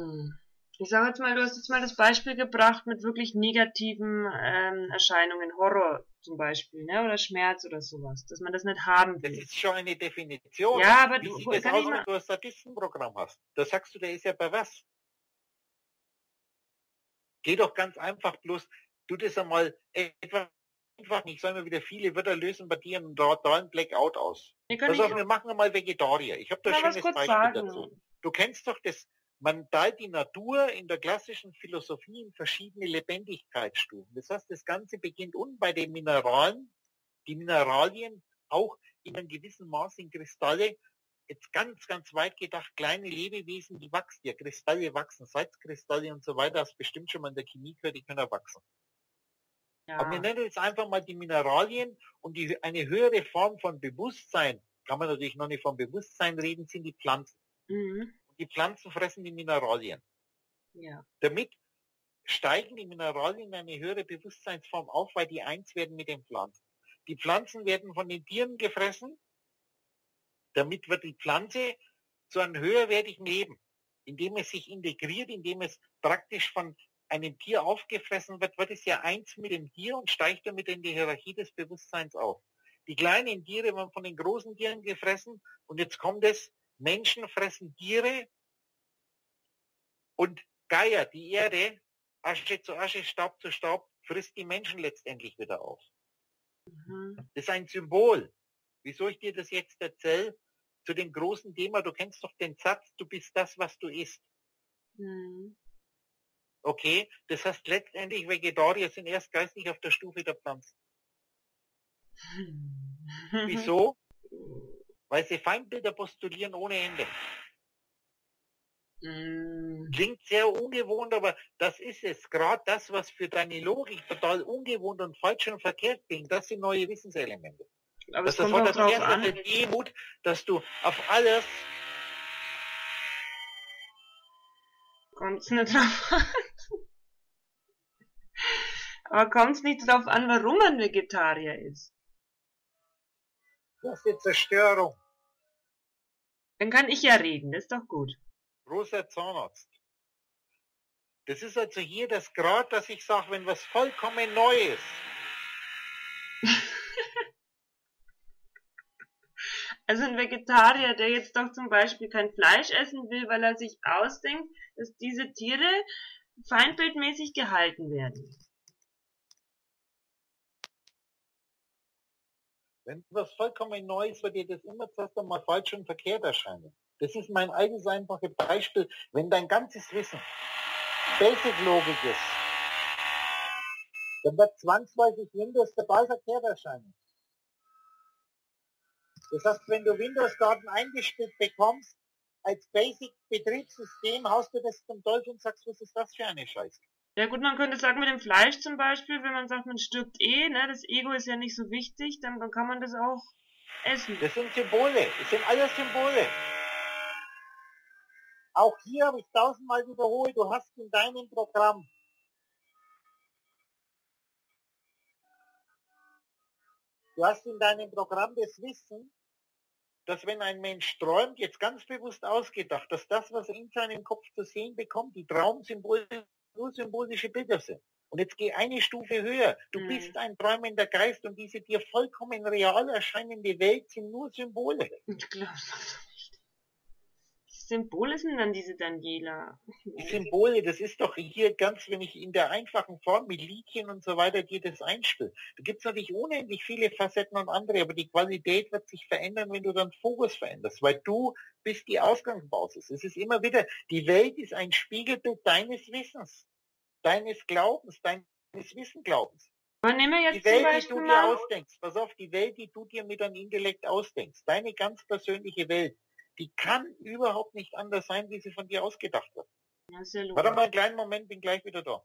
Ich sage jetzt mal, du hast jetzt mal das Beispiel gebracht mit wirklich negativen ähm, Erscheinungen, Horror zum Beispiel, ne, oder Schmerz oder sowas, dass man das nicht haben will. Das ist schon eine Definition. Ja, aber wie du, sieht das aus, wenn du ein Sadistenprogramm hast? Da sagst du, der ist ja pervers. Geh doch ganz einfach bloß, tu das einmal etwa einfach nicht, sagen wir wieder, viele Wörter lösen bei dir einen totalen Blackout aus. Pass auf, wir machen einmal Vegetarier. Ich habe da ein schönes Beispiel sagen. dazu. Du kennst doch das, man teilt die Natur in der klassischen Philosophie in verschiedene Lebendigkeitsstufen. Das heißt, das Ganze beginnt unten bei den Mineralen, die Mineralien auch in einem gewissen Maß in Kristalle, jetzt ganz, ganz weit gedacht, kleine Lebewesen, die wachsen ja, Kristalle wachsen, Salzkristalle und so weiter, das bestimmt schon mal in der Chemie gehört, die können wachsen. Ja. Aber wir nennen jetzt einfach mal die Mineralien und die, eine höhere Form von Bewusstsein, kann man natürlich noch nicht von Bewusstsein reden, sind die Pflanzen. Mhm. Die Pflanzen fressen die Mineralien. Ja. Damit steigen die Mineralien in eine höhere Bewusstseinsform auf, weil die eins werden mit den Pflanzen. Die Pflanzen werden von den Tieren gefressen. Damit wird die Pflanze zu einem höherwertigen Leben, indem es sich integriert, indem es praktisch von einem Tier aufgefressen wird, wird es ja eins mit dem Tier und steigt damit in die Hierarchie des Bewusstseins auf. Die kleinen Tiere werden von den großen Tieren gefressen und jetzt kommt es, Menschen fressen Tiere und Geier, die Erde, Asche zu Asche, Staub zu Staub, frisst die Menschen letztendlich wieder auf. Mhm. Das ist ein Symbol. Wieso ich dir das jetzt erzähle? Zu dem großen Thema, du kennst doch den Satz, du bist das, was du isst. Mhm. Okay, das heißt letztendlich, Vegetarier sind erst geistig auf der Stufe der Pflanzen. Wieso? Weil sie Feindbilder postulieren ohne Ende. Mm. Klingt sehr ungewohnt, aber das ist es. Gerade das, was für deine Logik total ungewohnt und falsch und verkehrt klingt, das sind neue Wissenselemente. Aber das ist das drauf an. Demut, dass du auf alles... Kommt's nicht drauf an. Aber kommt's nicht drauf an, warum man Vegetarier ist? Das ist die Zerstörung. Dann kann ich ja reden, das ist doch gut. Großer Zahnarzt. Das ist also hier das Grad, dass ich sage, wenn was vollkommen neu ist. Also ein Vegetarier, der jetzt doch zum Beispiel kein Fleisch essen will, weil er sich ausdenkt, dass diese Tiere feindbildmäßig gehalten werden. Wenn was vollkommen Neues wird dir das immer zuerst einmal falsch und verkehrt erscheinen. Das ist mein eigenes einfaches Beispiel. Wenn dein ganzes Wissen Basic-Logik ist, dann wird zwangsläufig Windows dabei verkehrt erscheinen. Das heißt, wenn du Windows-Daten eingespielt bekommst, als Basic-Betriebssystem haust du das zum Teufel und sagst, was ist das für eine Scheiße? Ja gut, man könnte sagen mit dem Fleisch zum Beispiel, wenn man sagt, man stirbt eh, ne, das Ego ist ja nicht so wichtig, dann, dann kann man das auch essen. Das sind Symbole, das sind alles Symbole. Auch hier habe ich tausendmal wiederholt, du hast in deinem Programm du hast in deinem Programm das Wissen, dass wenn ein Mensch träumt, jetzt ganz bewusst ausgedacht, dass das, was er in seinem Kopf zu sehen bekommt, die Traumsymbole nur symbolische Bilder sind. Und jetzt geh eine Stufe höher. Du Mhm. bist ein träumender Geist und diese dir vollkommen real erscheinende Welt sind nur Symbole. Ich glaube das nicht. Symbole sind dann diese Daniela. Die Symbole, das ist doch hier ganz, wenn ich in der einfachen Form mit Liedchen und so weiter dir das einspiele. Da gibt es natürlich unendlich viele Facetten und andere, aber die Qualität wird sich verändern, wenn du dann Fokus veränderst, weil du bist die Ausgangsbasis. Es ist immer wieder, die Welt ist ein Spiegelbild deines Wissens, deines Glaubens, deines Wissenglaubens. Aber nehmen wir Die jetzt zum Welt, die Beispiel du dir mal, ausdenkst, pass auf, die Welt, die du dir mit deinem Intellekt ausdenkst, deine ganz persönliche Welt, die kann überhaupt nicht anders sein, wie sie von dir ausgedacht wird. ja, ist ja Warte logisch. mal einen kleinen Moment, bin gleich wieder da.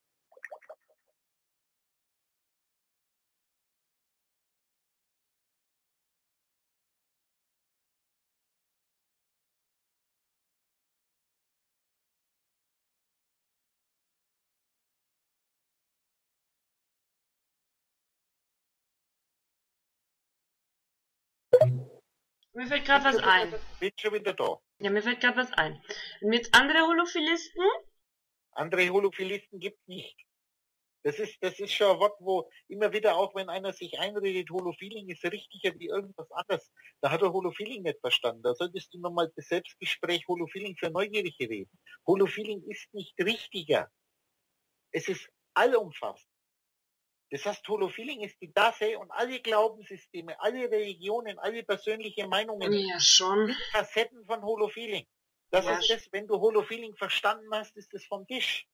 Mir fällt gerade was ein. Bin schon wieder da. Ja, mir fällt gerade was ein. Und jetzt andere Holophilisten? Andere Holophilisten gibt's nicht. Das ist, das ist schon ein Wort, wo immer wieder auch, wenn einer sich einredet, Holofeeling ist richtiger wie irgendwas anderes, da hat er Holofeeling nicht verstanden. Da solltest du nochmal das Selbstgespräch Holofeeling für Neugierige reden. Holofeeling ist nicht richtiger. Es ist allumfassend. Das heißt, Holofeeling ist die Tasse und alle Glaubenssysteme, alle Religionen, alle persönliche Meinungen Ja, schon. sind Facetten von Holofeeling. Das Ja, ist das, wenn du Holofeeling verstanden hast, ist das vom Tisch.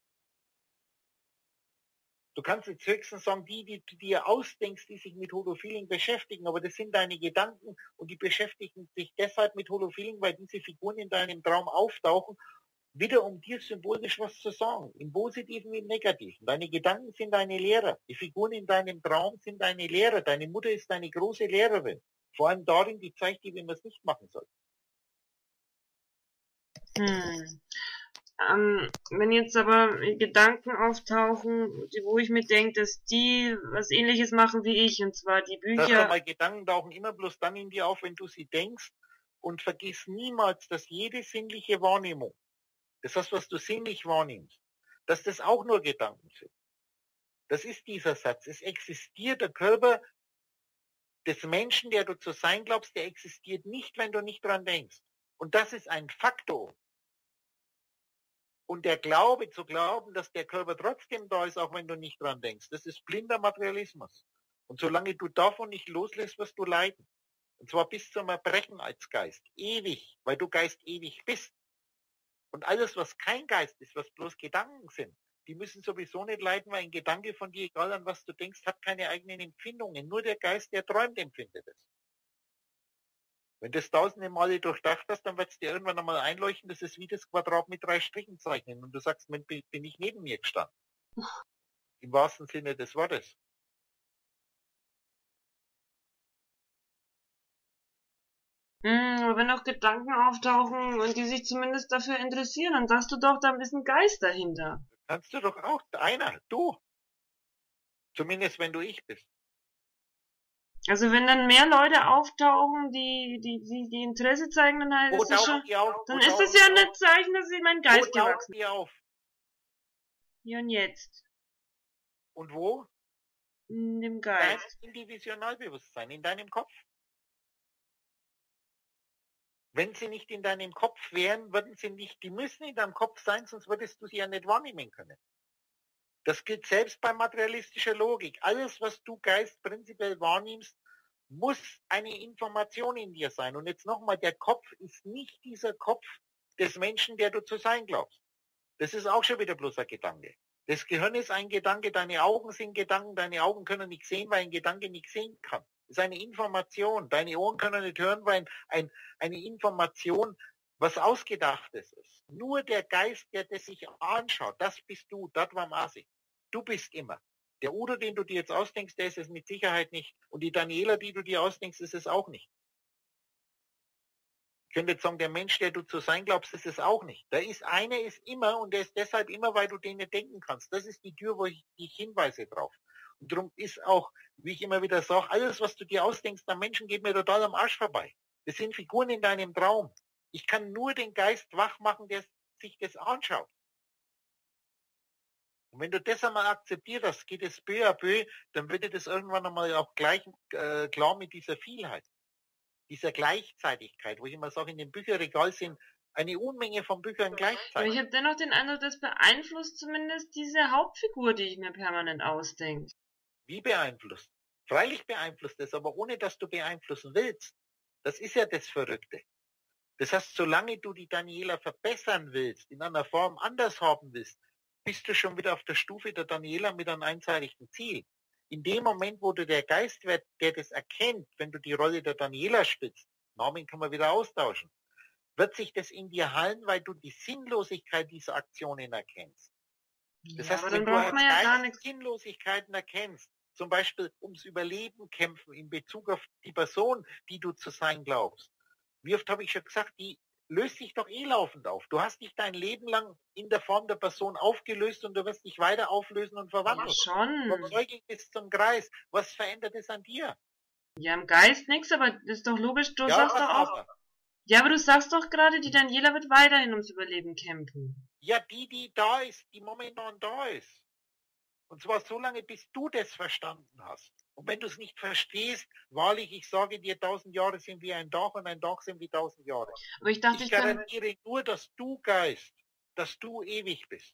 Du kannst jetzt höchstens sagen, die, die du dir ausdenkst, die sich mit Holofeeling beschäftigen, aber das sind deine Gedanken und die beschäftigen sich deshalb mit Holofeeling, weil diese Figuren in deinem Traum auftauchen, wieder um dir symbolisch was zu sagen, im Positiven wie im Negativen. Deine Gedanken sind deine Lehrer, die Figuren in deinem Traum sind deine Lehrer, deine Mutter ist deine große Lehrerin. Vor allem darin, die zeigt dir, wie man es nicht machen soll. Hm. Ähm, wenn jetzt aber Gedanken auftauchen, die, wo ich mir denke, dass die was Ähnliches machen wie ich, und zwar die Sag Bücher. mal, Gedanken tauchen immer bloß dann in dir auf, wenn du sie denkst, und vergiss niemals, dass jede sinnliche Wahrnehmung, das heißt, was du sinnlich wahrnimmst, dass das auch nur Gedanken sind. Das ist dieser Satz. Es existiert der Körper des Menschen, der du zu sein glaubst, der existiert nicht, wenn du nicht dran denkst. Und das ist ein Faktor. Und der Glaube zu glauben, dass der Körper trotzdem da ist, auch wenn du nicht dran denkst, das ist blinder Materialismus. Und solange du davon nicht loslässt, wirst du leiden. Und zwar bis zum Erbrechen als Geist. Ewig, weil du Geist ewig bist. Und alles, was kein Geist ist, was bloß Gedanken sind, die müssen sowieso nicht leiden, weil ein Gedanke von dir, egal an was du denkst, hat keine eigenen Empfindungen. Nur der Geist, der träumt, empfindet es. Wenn du das tausende Male durchdacht hast, dann wird es dir irgendwann einmal einleuchten, das ist wie das Quadrat mit drei Strichen zeichnen. Und du sagst, bin ich neben mir gestanden. Im wahrsten Sinne des Wortes. Hm, aber wenn auch Gedanken auftauchen und die sich zumindest dafür interessieren, dann sagst du doch, da ist ein Geist dahinter. Kannst du doch auch, einer, du. Zumindest wenn du ich bist. Also wenn dann mehr Leute auftauchen, die, die, die, die Interesse zeigen, dann halt Wo ist das schon, tauchen die auf? dann Wo ist das tauchen ja die ein Zeichen, dass sie mein auf? Geist Wo tauchen gewachsen die auf? Hier und jetzt. Und wo? In dem Dein Geist. Individualbewusstsein, in deinem Kopf. Wenn sie nicht in deinem Kopf wären, würden sie nicht, die müssen in deinem Kopf sein, sonst würdest du sie ja nicht wahrnehmen können. Das gilt selbst bei materialistischer Logik. Alles, was du Geist prinzipiell wahrnimmst, muss eine Information in dir sein. Und jetzt nochmal, der Kopf ist nicht dieser Kopf des Menschen, der du zu sein glaubst. Das ist auch schon wieder bloß ein Gedanke. Das Gehirn ist ein Gedanke, deine Augen sind Gedanken, deine Augen können nicht sehen, weil ein Gedanke nicht sehen kann. Das ist eine Information. Deine Ohren können nicht hören, weil ein, eine Information was Ausgedachtes ist. Nur der Geist, der das sich anschaut, das bist du, das war Masi. Du bist immer. Der Udo, den du dir jetzt ausdenkst, der ist es mit Sicherheit nicht. Und die Daniela, die du dir ausdenkst, ist es auch nicht. Ich könnte jetzt sagen, der Mensch, der du zu sein glaubst, ist es auch nicht. Da ist einer ist immer und der ist deshalb immer, weil du den nicht denken kannst. Das ist die Tür, wo ich dich hinweise drauf. Und darum ist auch, wie ich immer wieder sage, alles, was du dir ausdenkst, am Menschen geht mir total am Arsch vorbei. Das sind Figuren in deinem Traum. Ich kann nur den Geist wach machen, der sich das anschaut. Und wenn du das einmal akzeptierst, geht es peu à peu, dann wird dir das irgendwann einmal auch gleich äh, klar mit dieser Vielheit, dieser Gleichzeitigkeit, wo ich immer sage, in dem Bücherregal sind eine Unmenge von Büchern Aber gleichzeitig. ich habe dennoch den Eindruck, das beeinflusst zumindest diese Hauptfigur, die ich mir permanent ausdenke. Wie beeinflusst? Freilich beeinflusst es, aber ohne dass du beeinflussen willst. Das ist ja das Verrückte. Das heißt, solange du die Daniela verbessern willst, in einer Form anders haben willst, bist du schon wieder auf der Stufe der Daniela mit einem einseitigen Ziel. In dem Moment, wo du der Geist wird, der das erkennt, wenn du die Rolle der Daniela spielst, Namen kann man wieder austauschen, wird sich das in dir halten, weil du die Sinnlosigkeit dieser Aktionen erkennst. Das Ja, heißt, aber wenn dann du braucht als man ja gar Geist nichts. Sinnlosigkeiten erkennst, zum Beispiel ums Überleben kämpfen in Bezug auf die Person, die du zu sein glaubst. Wie oft habe ich schon gesagt, die löst sich doch eh laufend auf. Du hast dich dein Leben lang in der Form der Person aufgelöst und du wirst dich weiter auflösen und Ja, verwandeln. Vom schon. Säugling bis zum Kreis. Was verändert es an dir? Ja, im Geist nix, aber das ist doch logisch, du Ja, sagst was doch auch. aber? Ja, aber du sagst doch gerade, die Daniela wird weiterhin ums Überleben kämpfen. Ja, die, die da ist, die momentan da ist. Und zwar so lange, bis du das verstanden hast. Und wenn du es nicht verstehst, wahrlich, ich sage dir, tausend Jahre sind wie ein Tag und ein Tag sind wie tausend Jahre. Aber ich dachte, Ich ich kann. garantiere nur, dass du Geist, dass du ewig bist.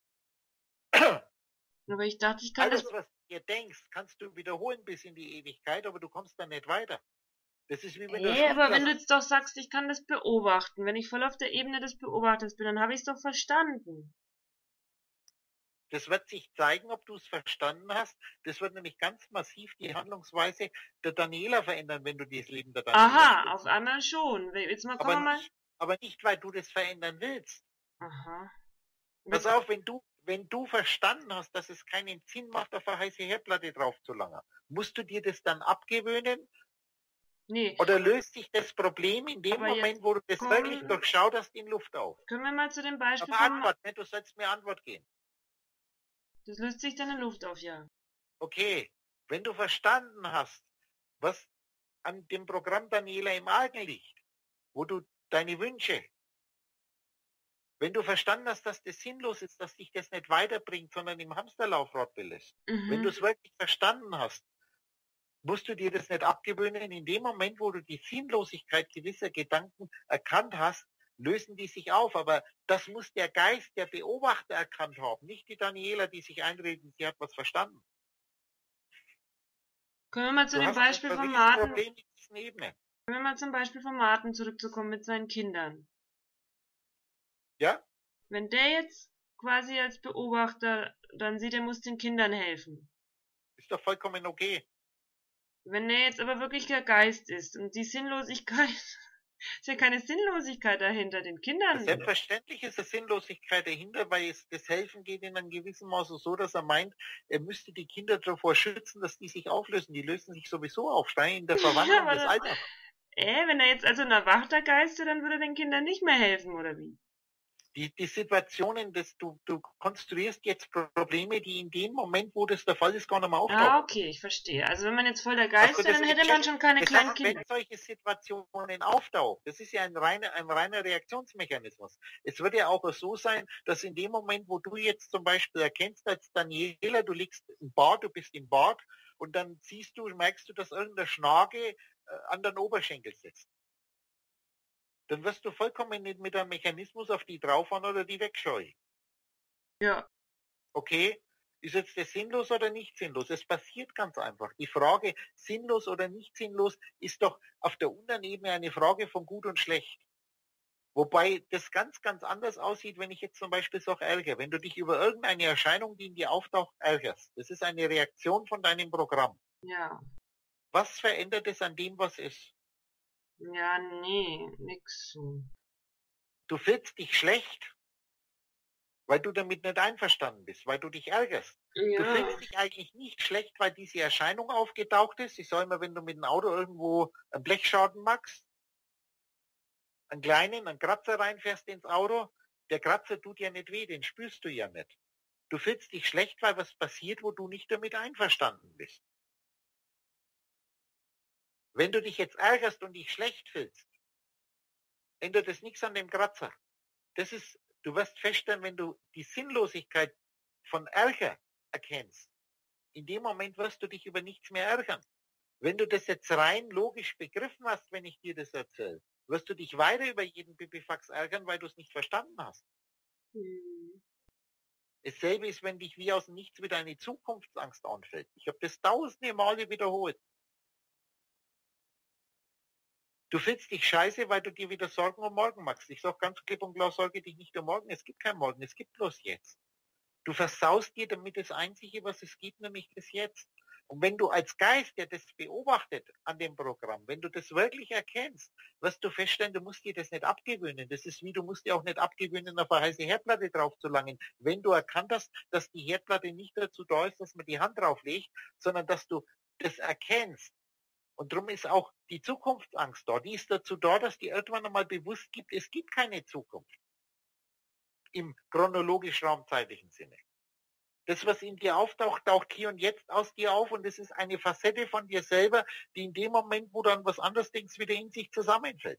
Aber ich dachte, ich kann Alles, das. was du dir denkst, kannst du wiederholen bis in die Ewigkeit, aber du kommst dann nicht weiter. Das ist wie wenn du Hey, aber wenn du Schulklasse. jetzt doch sagst, ich kann das beobachten, wenn ich voll auf der Ebene des Beobachters bin, dann habe ich es doch verstanden. Das wird sich zeigen, ob du es verstanden hast. Das wird nämlich ganz massiv die Handlungsweise der Daniela verändern, wenn du das Leben der Daniela Aha, spielst. auf einmal schon. Jetzt mal kommen wir Aber mal. nicht, aber nicht, weil du das verändern willst. Aha. Pass auf, wenn du, wenn du verstanden hast, dass es keinen Sinn macht, auf eine heiße Herdplatte drauf zu langen, musst du dir das dann abgewöhnen? Nee, Oder löst sich das Problem in dem Aber jetzt Moment, wo du das komm- wirklich durchschaut hast, in Luft auf? können wir mal zu dem Beispiel Aber von. Antwort, ne? Du sollst mir Antwort geben. Das löst sich dann in Luft auf, ja. Okay, wenn du verstanden hast, was an dem Programm Daniela im Argen liegt, wo du deine Wünsche, wenn du verstanden hast, dass das sinnlos ist, dass dich das nicht weiterbringt, sondern im Hamsterlaufrad belässt, Mhm. wenn du es wirklich verstanden hast, musst du dir das nicht abgewöhnen. In dem Moment, wo du die Sinnlosigkeit gewisser Gedanken erkannt hast, lösen die sich auf. Aber das muss der Geist, der Beobachter erkannt haben, nicht die Daniela, die sich einreden, sie hat was verstanden. Können wir mal zu Du dem hast Beispiel ein von riesiges Martin, Problem mit diesen Ebenen. können wir mal zum Beispiel von Martin zurückzukommen mit seinen Kindern. Ja? Wenn der jetzt quasi als Beobachter dann sieht, er muss den Kindern helfen. Ist doch vollkommen okay. Wenn er jetzt aber wirklich der Geist ist und die Sinnlosigkeit, ist ja keine Sinnlosigkeit dahinter, den Kindern. Selbstverständlich ist eine Sinnlosigkeit dahinter, weil es das Helfen geht in einem gewissen Maße so, dass er meint, er müsste die Kinder davor schützen, dass die sich auflösen. Die lösen sich sowieso auf, Stein in der Verwandlung Ja, aber des das- Alters. Äh, wenn er jetzt also ein erwachter Geist wäre, dann würde er den Kindern nicht mehr helfen, oder wie? Die, die Situationen, dass du, du konstruierst jetzt Probleme, die in dem Moment, wo das der Fall ist, gar nicht mehr auftauchen. Ah, okay, ich verstehe. Also wenn man jetzt voll der Geist Also wäre, das dann hätte ist man jetzt- schon keine Das kleinen heißt, Kinder. wenn solche Situationen auftauchen, das ist ja ein reiner, ein reiner Reaktionsmechanismus. Es wird ja auch so sein, dass in dem Moment, wo du jetzt zum Beispiel erkennst als Daniela, du liegst im Bad, du bist im Bad und dann siehst du, merkst du, dass irgendein Schnage äh, an den Oberschenkel sitzt. Dann wirst du vollkommen nicht mit einem Mechanismus auf die draufhauen oder die wegscheuen. Ja. Okay? Ist jetzt das sinnlos oder nicht sinnlos? Es passiert ganz einfach. Die Frage, sinnlos oder nicht sinnlos, ist doch auf der unteren Ebene eine Frage von gut und schlecht. Wobei das ganz, ganz anders aussieht, wenn ich jetzt zum Beispiel sage Ärger. Wenn du dich über irgendeine Erscheinung, die in dir auftaucht, ärgerst. Das ist eine Reaktion von deinem Programm. Ja. Was verändert es an dem, was ist? Ja, nee, nix so. Du fühlst dich schlecht, weil du damit nicht einverstanden bist, weil du dich ärgerst. Ja. Du fühlst dich eigentlich nicht schlecht, weil diese Erscheinung aufgetaucht ist. Ich sage immer, wenn du mit dem Auto irgendwo einen Blechschaden machst, einen kleinen, einen Kratzer reinfährst ins Auto, der Kratzer tut ja nicht weh, den spürst du ja nicht. Du fühlst dich schlecht, weil was passiert, wo du nicht damit einverstanden bist. Wenn du dich jetzt ärgerst und dich schlecht fühlst, ändert es nichts an dem Kratzer. Das ist, du wirst feststellen, wenn du die Sinnlosigkeit von Ärger erkennst, in dem Moment wirst du dich über nichts mehr ärgern. Wenn du das jetzt rein logisch begriffen hast, wenn ich dir das erzähle, wirst du dich weiter über jeden Pipifax ärgern, weil du es nicht verstanden hast. Hm. Dasselbe ist, wenn dich wie aus dem Nichts wieder eine Zukunftsangst anfällt. Ich habe das tausende Male wiederholt. Du fühlst dich scheiße, weil du dir wieder Sorgen um morgen machst. Ich sage ganz klipp und klar, sorge dich nicht um morgen. Es gibt kein Morgen, es gibt bloß jetzt. Du versaust dir damit das Einzige, was es gibt, nämlich das Jetzt. Und wenn du als Geist, der das beobachtet an dem Programm, wenn du das wirklich erkennst, wirst du feststellen, du musst dir das nicht abgewöhnen. Das ist wie, du musst dir auch nicht abgewöhnen, auf eine heiße Herdplatte drauf zu langen. Wenn du erkannt hast, dass die Herdplatte nicht dazu da ist, dass man die Hand drauflegt, sondern dass du das erkennst. Und darum ist auch die Zukunftsangst da. Die ist dazu da, dass dir irgendwann einmal bewusst gibt, es gibt keine Zukunft. Im chronologisch-raumzeitlichen Sinne. Das, was in dir auftaucht, taucht hier und jetzt aus dir auf und es ist eine Facette von dir selber, die in dem Moment, wo du an was anderes denkst, wieder in sich zusammenfällt.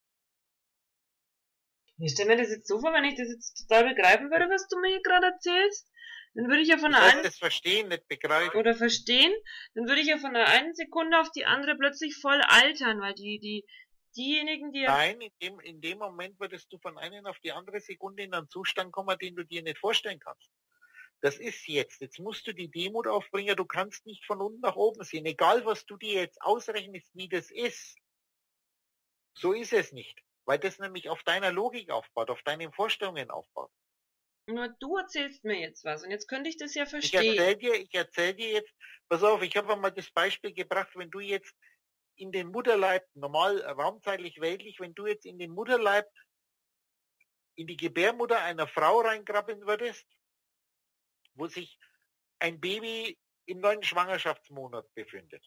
Ich stelle mir das jetzt so vor, wenn ich das jetzt total begreifen würde, was du mir hier gerade erzählst, dann würde ich ja von Du der sollst einen es verstehen, nicht begreifen. oder verstehen, dann würde ich ja von der einen Sekunde auf die andere plötzlich voll altern, weil die, die, diejenigen, die ja, Nein, in dem, in dem Moment würdest du von einer auf die andere Sekunde in einen Zustand kommen, den du dir nicht vorstellen kannst. Das ist jetzt. Jetzt musst du die Demut aufbringen. Du kannst nicht von unten nach oben sehen. Egal, was du dir jetzt ausrechnest, wie das ist. So ist es nicht. Weil das nämlich auf deiner Logik aufbaut, auf deinen Vorstellungen aufbaut. nur du erzählst mir jetzt was und jetzt könnte ich das ja Ich verstehen. erzähl dir, ich erzähl dir jetzt, pass auf, ich habe mal das Beispiel gebracht, wenn du jetzt in den Mutterleib, normal, raumzeitlich, weltlich, wenn du jetzt in den Mutterleib, in die Gebärmutter einer Frau reinkrabbeln würdest, wo sich ein Baby im neunten Schwangerschaftsmonat befindet.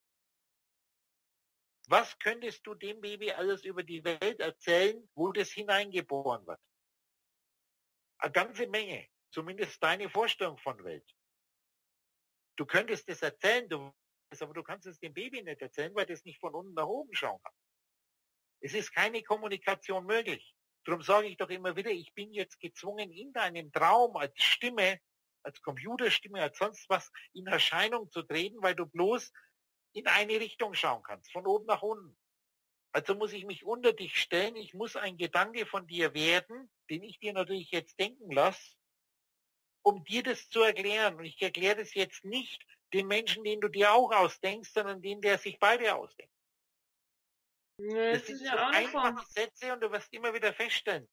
Was könntest du dem Baby alles über die Welt erzählen, wo das hineingeboren wird? Eine ganze Menge, zumindest deine Vorstellung von Welt. Du könntest es erzählen, du, aber du kannst es dem Baby nicht erzählen, weil das nicht von unten nach oben schauen kann. Es ist keine Kommunikation möglich. Darum sage ich doch immer wieder, ich bin jetzt gezwungen, in deinem Traum als Stimme, als Computerstimme, als sonst was in Erscheinung zu treten, weil du bloß in eine Richtung schauen kannst, von oben nach unten. Also muss ich mich unter dich stellen, ich muss ein Gedanke von dir werden, den ich dir natürlich jetzt denken lasse, um dir das zu erklären. Und ich erkläre das jetzt nicht dem Menschen, den du dir auch ausdenkst, sondern den, der sich beide ausdenkt. Ja, Das das sind ist so ja auch eine Form. einfache Sätze und du wirst immer wieder feststellen,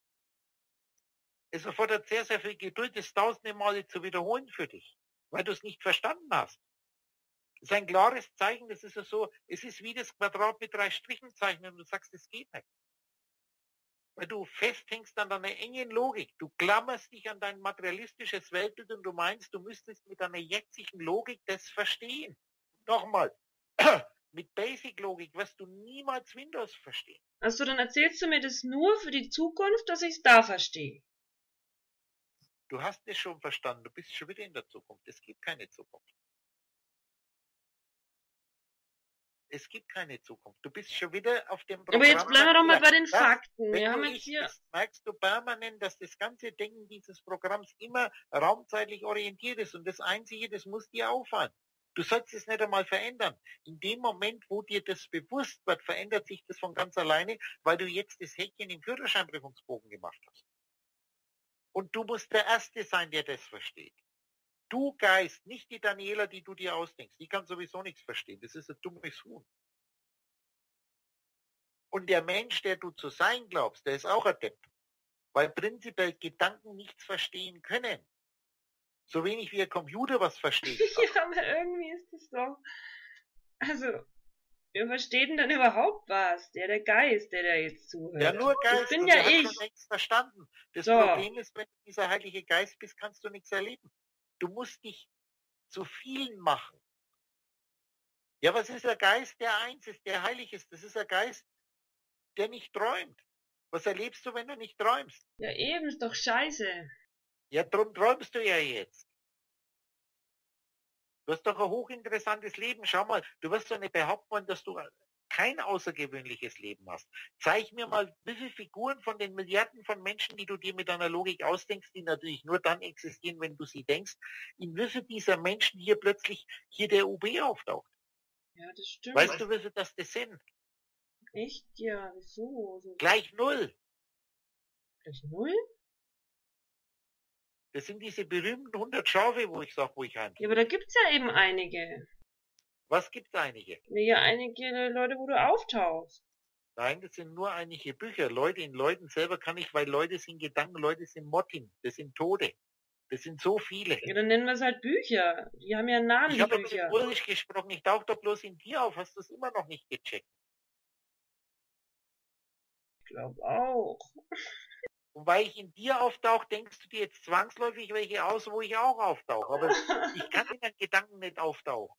es erfordert sehr, sehr viel Geduld, das tausende Male zu wiederholen für dich, weil du es nicht verstanden hast. Das ist ein klares Zeichen, das ist ja so, es ist wie das Quadrat mit drei Strichen zeichnen und du sagst, das geht nicht. Weil du festhängst an deiner engen Logik. Du klammerst dich an dein materialistisches Weltbild und du meinst, du müsstest mit deiner jetzigen Logik das verstehen. Nochmal, mit Basic-Logik wirst du niemals Windows verstehen. Also dann erzählst du mir das nur für die Zukunft, dass ich es da verstehe. Du hast es schon verstanden, du bist schon wieder in der Zukunft. Es gibt keine Zukunft. Es gibt keine Zukunft. Du bist schon wieder auf dem Programm. Aber jetzt bleiben wir doch mal bei den das, Fakten. Wenn Wir du haben jetzt ich hier... bist, merkst du permanent, dass das ganze Denken dieses Programms immer raumzeitlich orientiert ist. Und das Einzige, das muss dir auffallen. Du sollst es nicht einmal verändern. In dem Moment, wo dir das bewusst wird, verändert sich das von ganz alleine, weil du jetzt das Häkchen im Führerscheinprüfungsbogen gemacht hast. Und du musst der Erste sein, der das versteht. Du Geist, nicht die Daniela, die du dir ausdenkst. Die kann sowieso nichts verstehen. Das ist ein dummes Huhn. Und der Mensch, der du zu sein glaubst, der ist auch ein Depp. Weil prinzipiell Gedanken nichts verstehen können. So wenig wie ein Computer was verstehen kann. Ja, aber irgendwie ist das doch... Also, wer versteht denn dann überhaupt was? Der, der Geist, der da jetzt zuhört. Ja, nur Geist. Ich bin und ja der hat ich. schon längst verstanden. Das So. Problem ist, wenn du dieser heilige Geist bist, kannst du nichts erleben. Du musst dich zu vielen machen. Ja, was ist der Geist, der eins ist, der heilig ist? Das ist ein Geist, der nicht träumt. Was erlebst du, wenn du nicht träumst? Ja, eben, ist doch scheiße. Ja, drum träumst du ja jetzt. Du hast doch ein hochinteressantes Leben. Schau mal, du wirst doch nicht behaupten wollen, dass du kein außergewöhnliches Leben hast. Zeig mir mal, wie viele Figuren von den Milliarden von Menschen, die du dir mit deiner Logik ausdenkst, die natürlich nur dann existieren, wenn du sie denkst, in wie viel dieser Menschen hier plötzlich hier der U B auftaucht. Ja, das stimmt. Weißt du, wie viel das das sind? Echt? Ja, wieso? So Gleich null. gleich null? Das sind diese berühmten hundert Schafe, wo ich sage, wo ich heim. Ja, aber da gibt's ja eben einige. Was gibt's einige? Ja, einige Leute, wo du auftauchst. Nein, das sind nur einige Bücher. Leute, in Leuten selber kann ich, weil Leute sind Gedanken, Leute sind Mottin, das sind Tode. Das sind so viele. Ja, dann nennen wir es halt Bücher. Die haben ja einen Namen, Ich die habe Bücher. mit Ulrich gesprochen, ich tauche doch bloß in dir auf, hast du es immer noch nicht gecheckt? Ich glaube auch. Und weil ich in dir auftauche, denkst du dir jetzt zwangsläufig welche aus, wo ich auch auftauche. Aber ich kann in deinen Gedanken nicht auftauchen.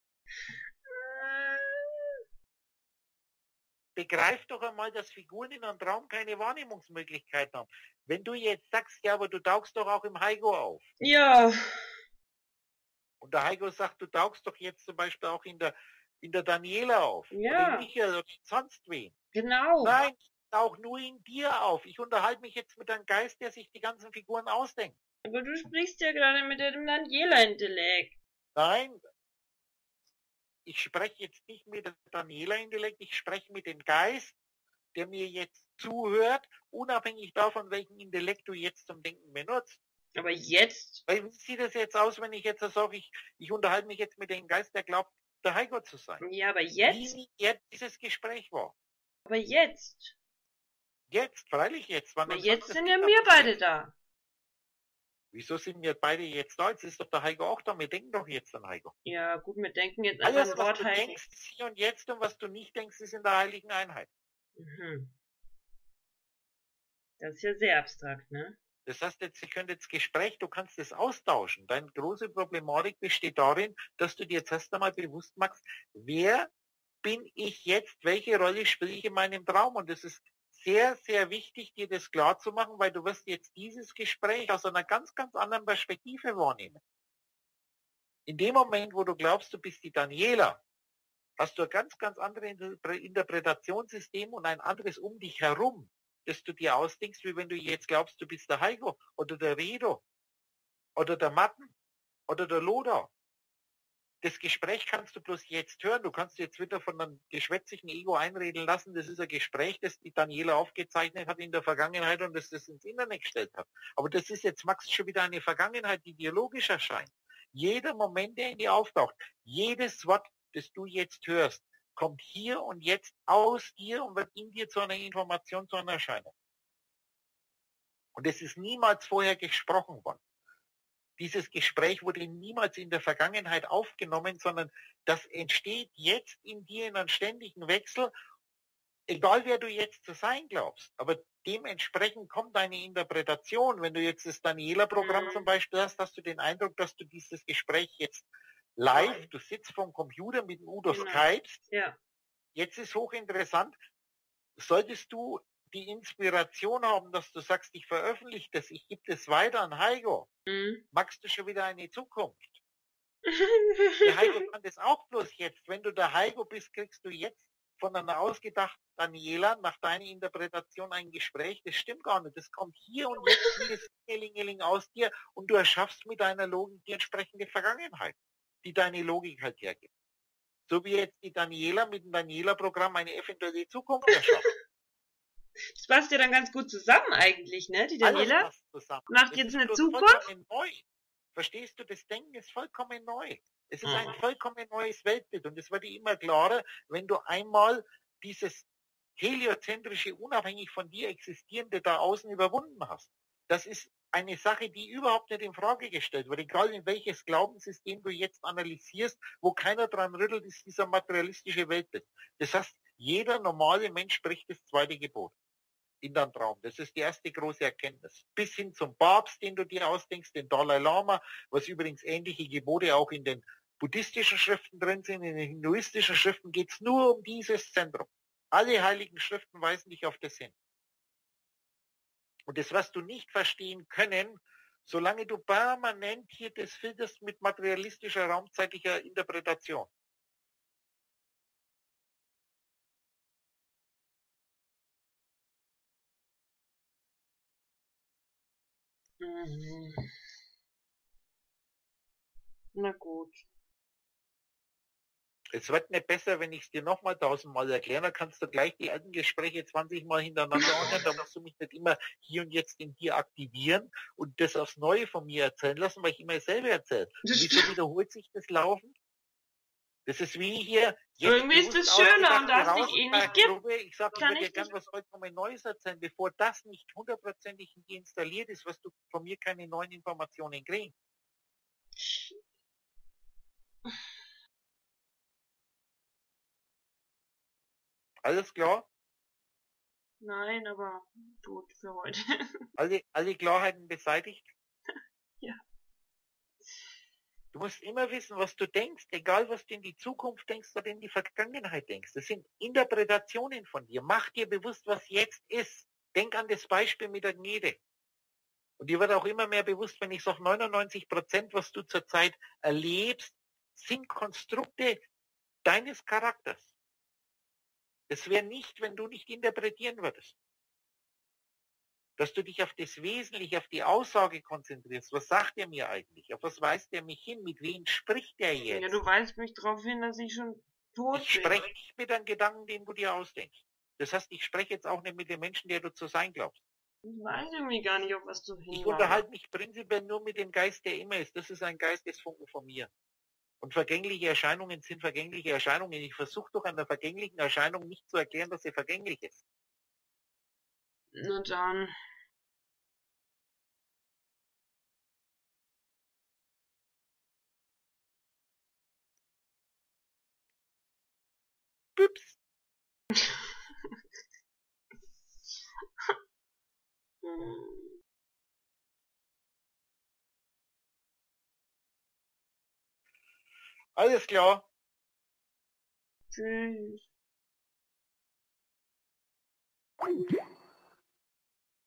Begreif doch einmal, dass Figuren in einem Traum keine Wahrnehmungsmöglichkeiten haben. Wenn du jetzt sagst, ja, aber du tauchst doch auch im Heiko auf. Ja. Und der Heiko sagt, du tauchst doch jetzt zum Beispiel auch in der, in der Daniela auf. Ja. Oder in Michael oder sonst wen. Genau. Nein, ich tauche nur in dir auf. Ich unterhalte mich jetzt mit einem Geist, der sich die ganzen Figuren ausdenkt. Aber du sprichst ja gerade mit dem Daniela-Intellekt. Nein, ich spreche jetzt nicht mit dem Daniela-Intellekt, ich spreche mit dem Geist, der mir jetzt zuhört, unabhängig davon, welchen Intellekt du jetzt zum Denken benutzt. Aber jetzt? Weil wie sieht das jetzt aus, wenn ich jetzt sage, ich, ich unterhalte mich jetzt mit dem Geist, der glaubt, der Heiko zu sein? Ja, aber jetzt? Wie jetzt dieses Gespräch war. Aber jetzt? Jetzt, freilich jetzt. Wann Aber sonst jetzt das sind nicht ja mehr wir passiert. beide da. Wieso sind wir beide jetzt da? Jetzt ist doch der Heiko auch da. Wir denken doch jetzt an Heiko. Ja, gut, wir denken jetzt einfach Alles, ein was Wort du heilig. denkst, ist hier und jetzt, und was du nicht denkst, ist in der heiligen Einheit. Mhm. Das ist ja sehr abstrakt, ne? Das heißt, jetzt, ich könnte jetzt Gespräch, du kannst es austauschen. Deine große Problematik besteht darin, dass du dir jetzt erst einmal bewusst machst, wer bin ich jetzt, welche Rolle spiele ich in meinem Traum? Und es ist sehr, sehr wichtig, dir das klar zu machen, weil du wirst jetzt dieses Gespräch aus einer ganz, ganz anderen Perspektive wahrnehmen. In dem Moment, wo du glaubst, du bist die Daniela, hast du ein ganz, ganz anderes Interpretationssystem und ein anderes um dich herum, das du dir ausdenkst, wie wenn du jetzt glaubst, du bist der Heiko oder der Redo oder der Matten oder der Loda. Das Gespräch kannst du bloß jetzt hören. Du kannst jetzt wieder von einem geschwätzigen Ego einreden lassen. Das ist ein Gespräch, das die Daniela aufgezeichnet hat in der Vergangenheit und das das ins Internet gestellt hat. Aber das ist jetzt, Max, schon wieder eine Vergangenheit, die dir logisch erscheint. Jeder Moment, der in dir auftaucht, jedes Wort, das du jetzt hörst, kommt hier und jetzt aus dir und wird in dir zu einer Information, zu einer Erscheinung. Und es ist niemals vorher gesprochen worden. Dieses Gespräch wurde niemals in der Vergangenheit aufgenommen, sondern das entsteht jetzt in dir in einem ständigen Wechsel, egal wer du jetzt zu sein glaubst. Aber dementsprechend kommt deine Interpretation. Wenn du jetzt das Daniela-Programm Mhm. zum Beispiel hast, hast du den Eindruck, dass du dieses Gespräch jetzt live, du sitzt vom Computer mit dem Udo Genau. Skypes. Ja. Jetzt ist hochinteressant, solltest du die Inspiration haben, dass du sagst, ich veröffentliche das, ich gebe das weiter an Heiko, Mhm. magst du schon wieder eine Zukunft? Der Heiko kann das auch bloß jetzt. Wenn du der Heiko bist, kriegst du jetzt von einer ausgedachten Daniela nach deiner Interpretation ein Gespräch. Das stimmt gar nicht. Das kommt hier und jetzt wie das Klingelingeling aus dir und du erschaffst mit deiner Logik die entsprechende Vergangenheit, die deine Logik halt hergibt. So wie jetzt die Daniela mit dem Daniela-Programm eine eventuelle Zukunft erschafft. Das passt ja dann ganz gut zusammen eigentlich, ne? Die Daniela Alles passt zusammen. macht Das jetzt ist eine bloß Zukunft. vollkommen neu. Verstehst du, das Denken ist vollkommen neu. Es ist ein vollkommen neues Weltbild und es wird dir immer klarer, wenn du einmal dieses heliozentrische, unabhängig von dir existierende da außen überwunden hast. Das ist eine Sache, die überhaupt nicht in Frage gestellt wird. Egal in welches Glaubenssystem du jetzt analysierst, wo keiner dran rüttelt, ist dieser materialistische Weltbild. Das heißt, jeder normale Mensch spricht das zweite Gebot in deinem Traum. Das ist die erste große Erkenntnis. Bis hin zum Papst, den du dir ausdenkst, den Dalai Lama, was übrigens ähnliche Gebote auch in den buddhistischen Schriften drin sind, in den hinduistischen Schriften geht es nur um dieses Zentrum. Alle heiligen Schriften weisen dich auf das hin. Und das wirst du nicht verstehen können, solange du permanent hier das filterst mit materialistischer, raumzeitlicher Interpretation. Mhm. Na gut. Es wird nicht besser, wenn ich es dir nochmal tausendmal erkläre, dann kannst du gleich die alten Gespräche zwanzig Mal hintereinander anhören, da musst du mich nicht immer hier und jetzt in dir aktivieren und das aufs Neue von mir erzählen lassen, weil ich immer dasselbe erzähle. Wieso wiederholt sich das laufend? Das ist wie hier... Irgendwie ist das schöner und da es dich eh nicht gibt. Ich sage, ich würde dir gerne was vollkommen Neues erzählen, bevor das nicht hundertprozentig in dir installiert ist, was du von mir keine neuen Informationen kriegst. Alles klar? Nein, aber gut für heute. Alle, alle Klarheiten beseitigt? Ja. Du musst immer wissen, was du denkst, egal was du in die Zukunft denkst oder in die Vergangenheit denkst. Das sind Interpretationen von dir. Mach dir bewusst, was jetzt ist. Denk an das Beispiel mit der Gnede. Und dir wird auch immer mehr bewusst, wenn ich sage, neunundneunzig Prozent, was du zurzeit erlebst, sind Konstrukte deines Charakters. Das wäre nicht, wenn du nicht interpretieren würdest. Dass du dich auf das Wesentliche, auf die Aussage konzentrierst. Was sagt er mir eigentlich? Auf was weist er mich hin? Mit wem spricht er jetzt? Ja, du weist mich darauf hin, dass ich schon tot ich bin. Ich spreche nicht mit einem Gedanken, den du dir ausdenkst. Das heißt, ich spreche jetzt auch nicht mit dem Menschen, der du zu sein glaubst. Ich weiß irgendwie gar nicht, auf was du hin. Ich unterhalte mich prinzipiell nur mit dem Geist, der immer ist. Das ist ein Geistesfunken von mir. Und vergängliche Erscheinungen sind vergängliche Erscheinungen. Ich versuche doch an der vergänglichen Erscheinung nicht zu erklären, dass sie vergänglich ist. Na dann. Büps. Alles klar. Tschüss.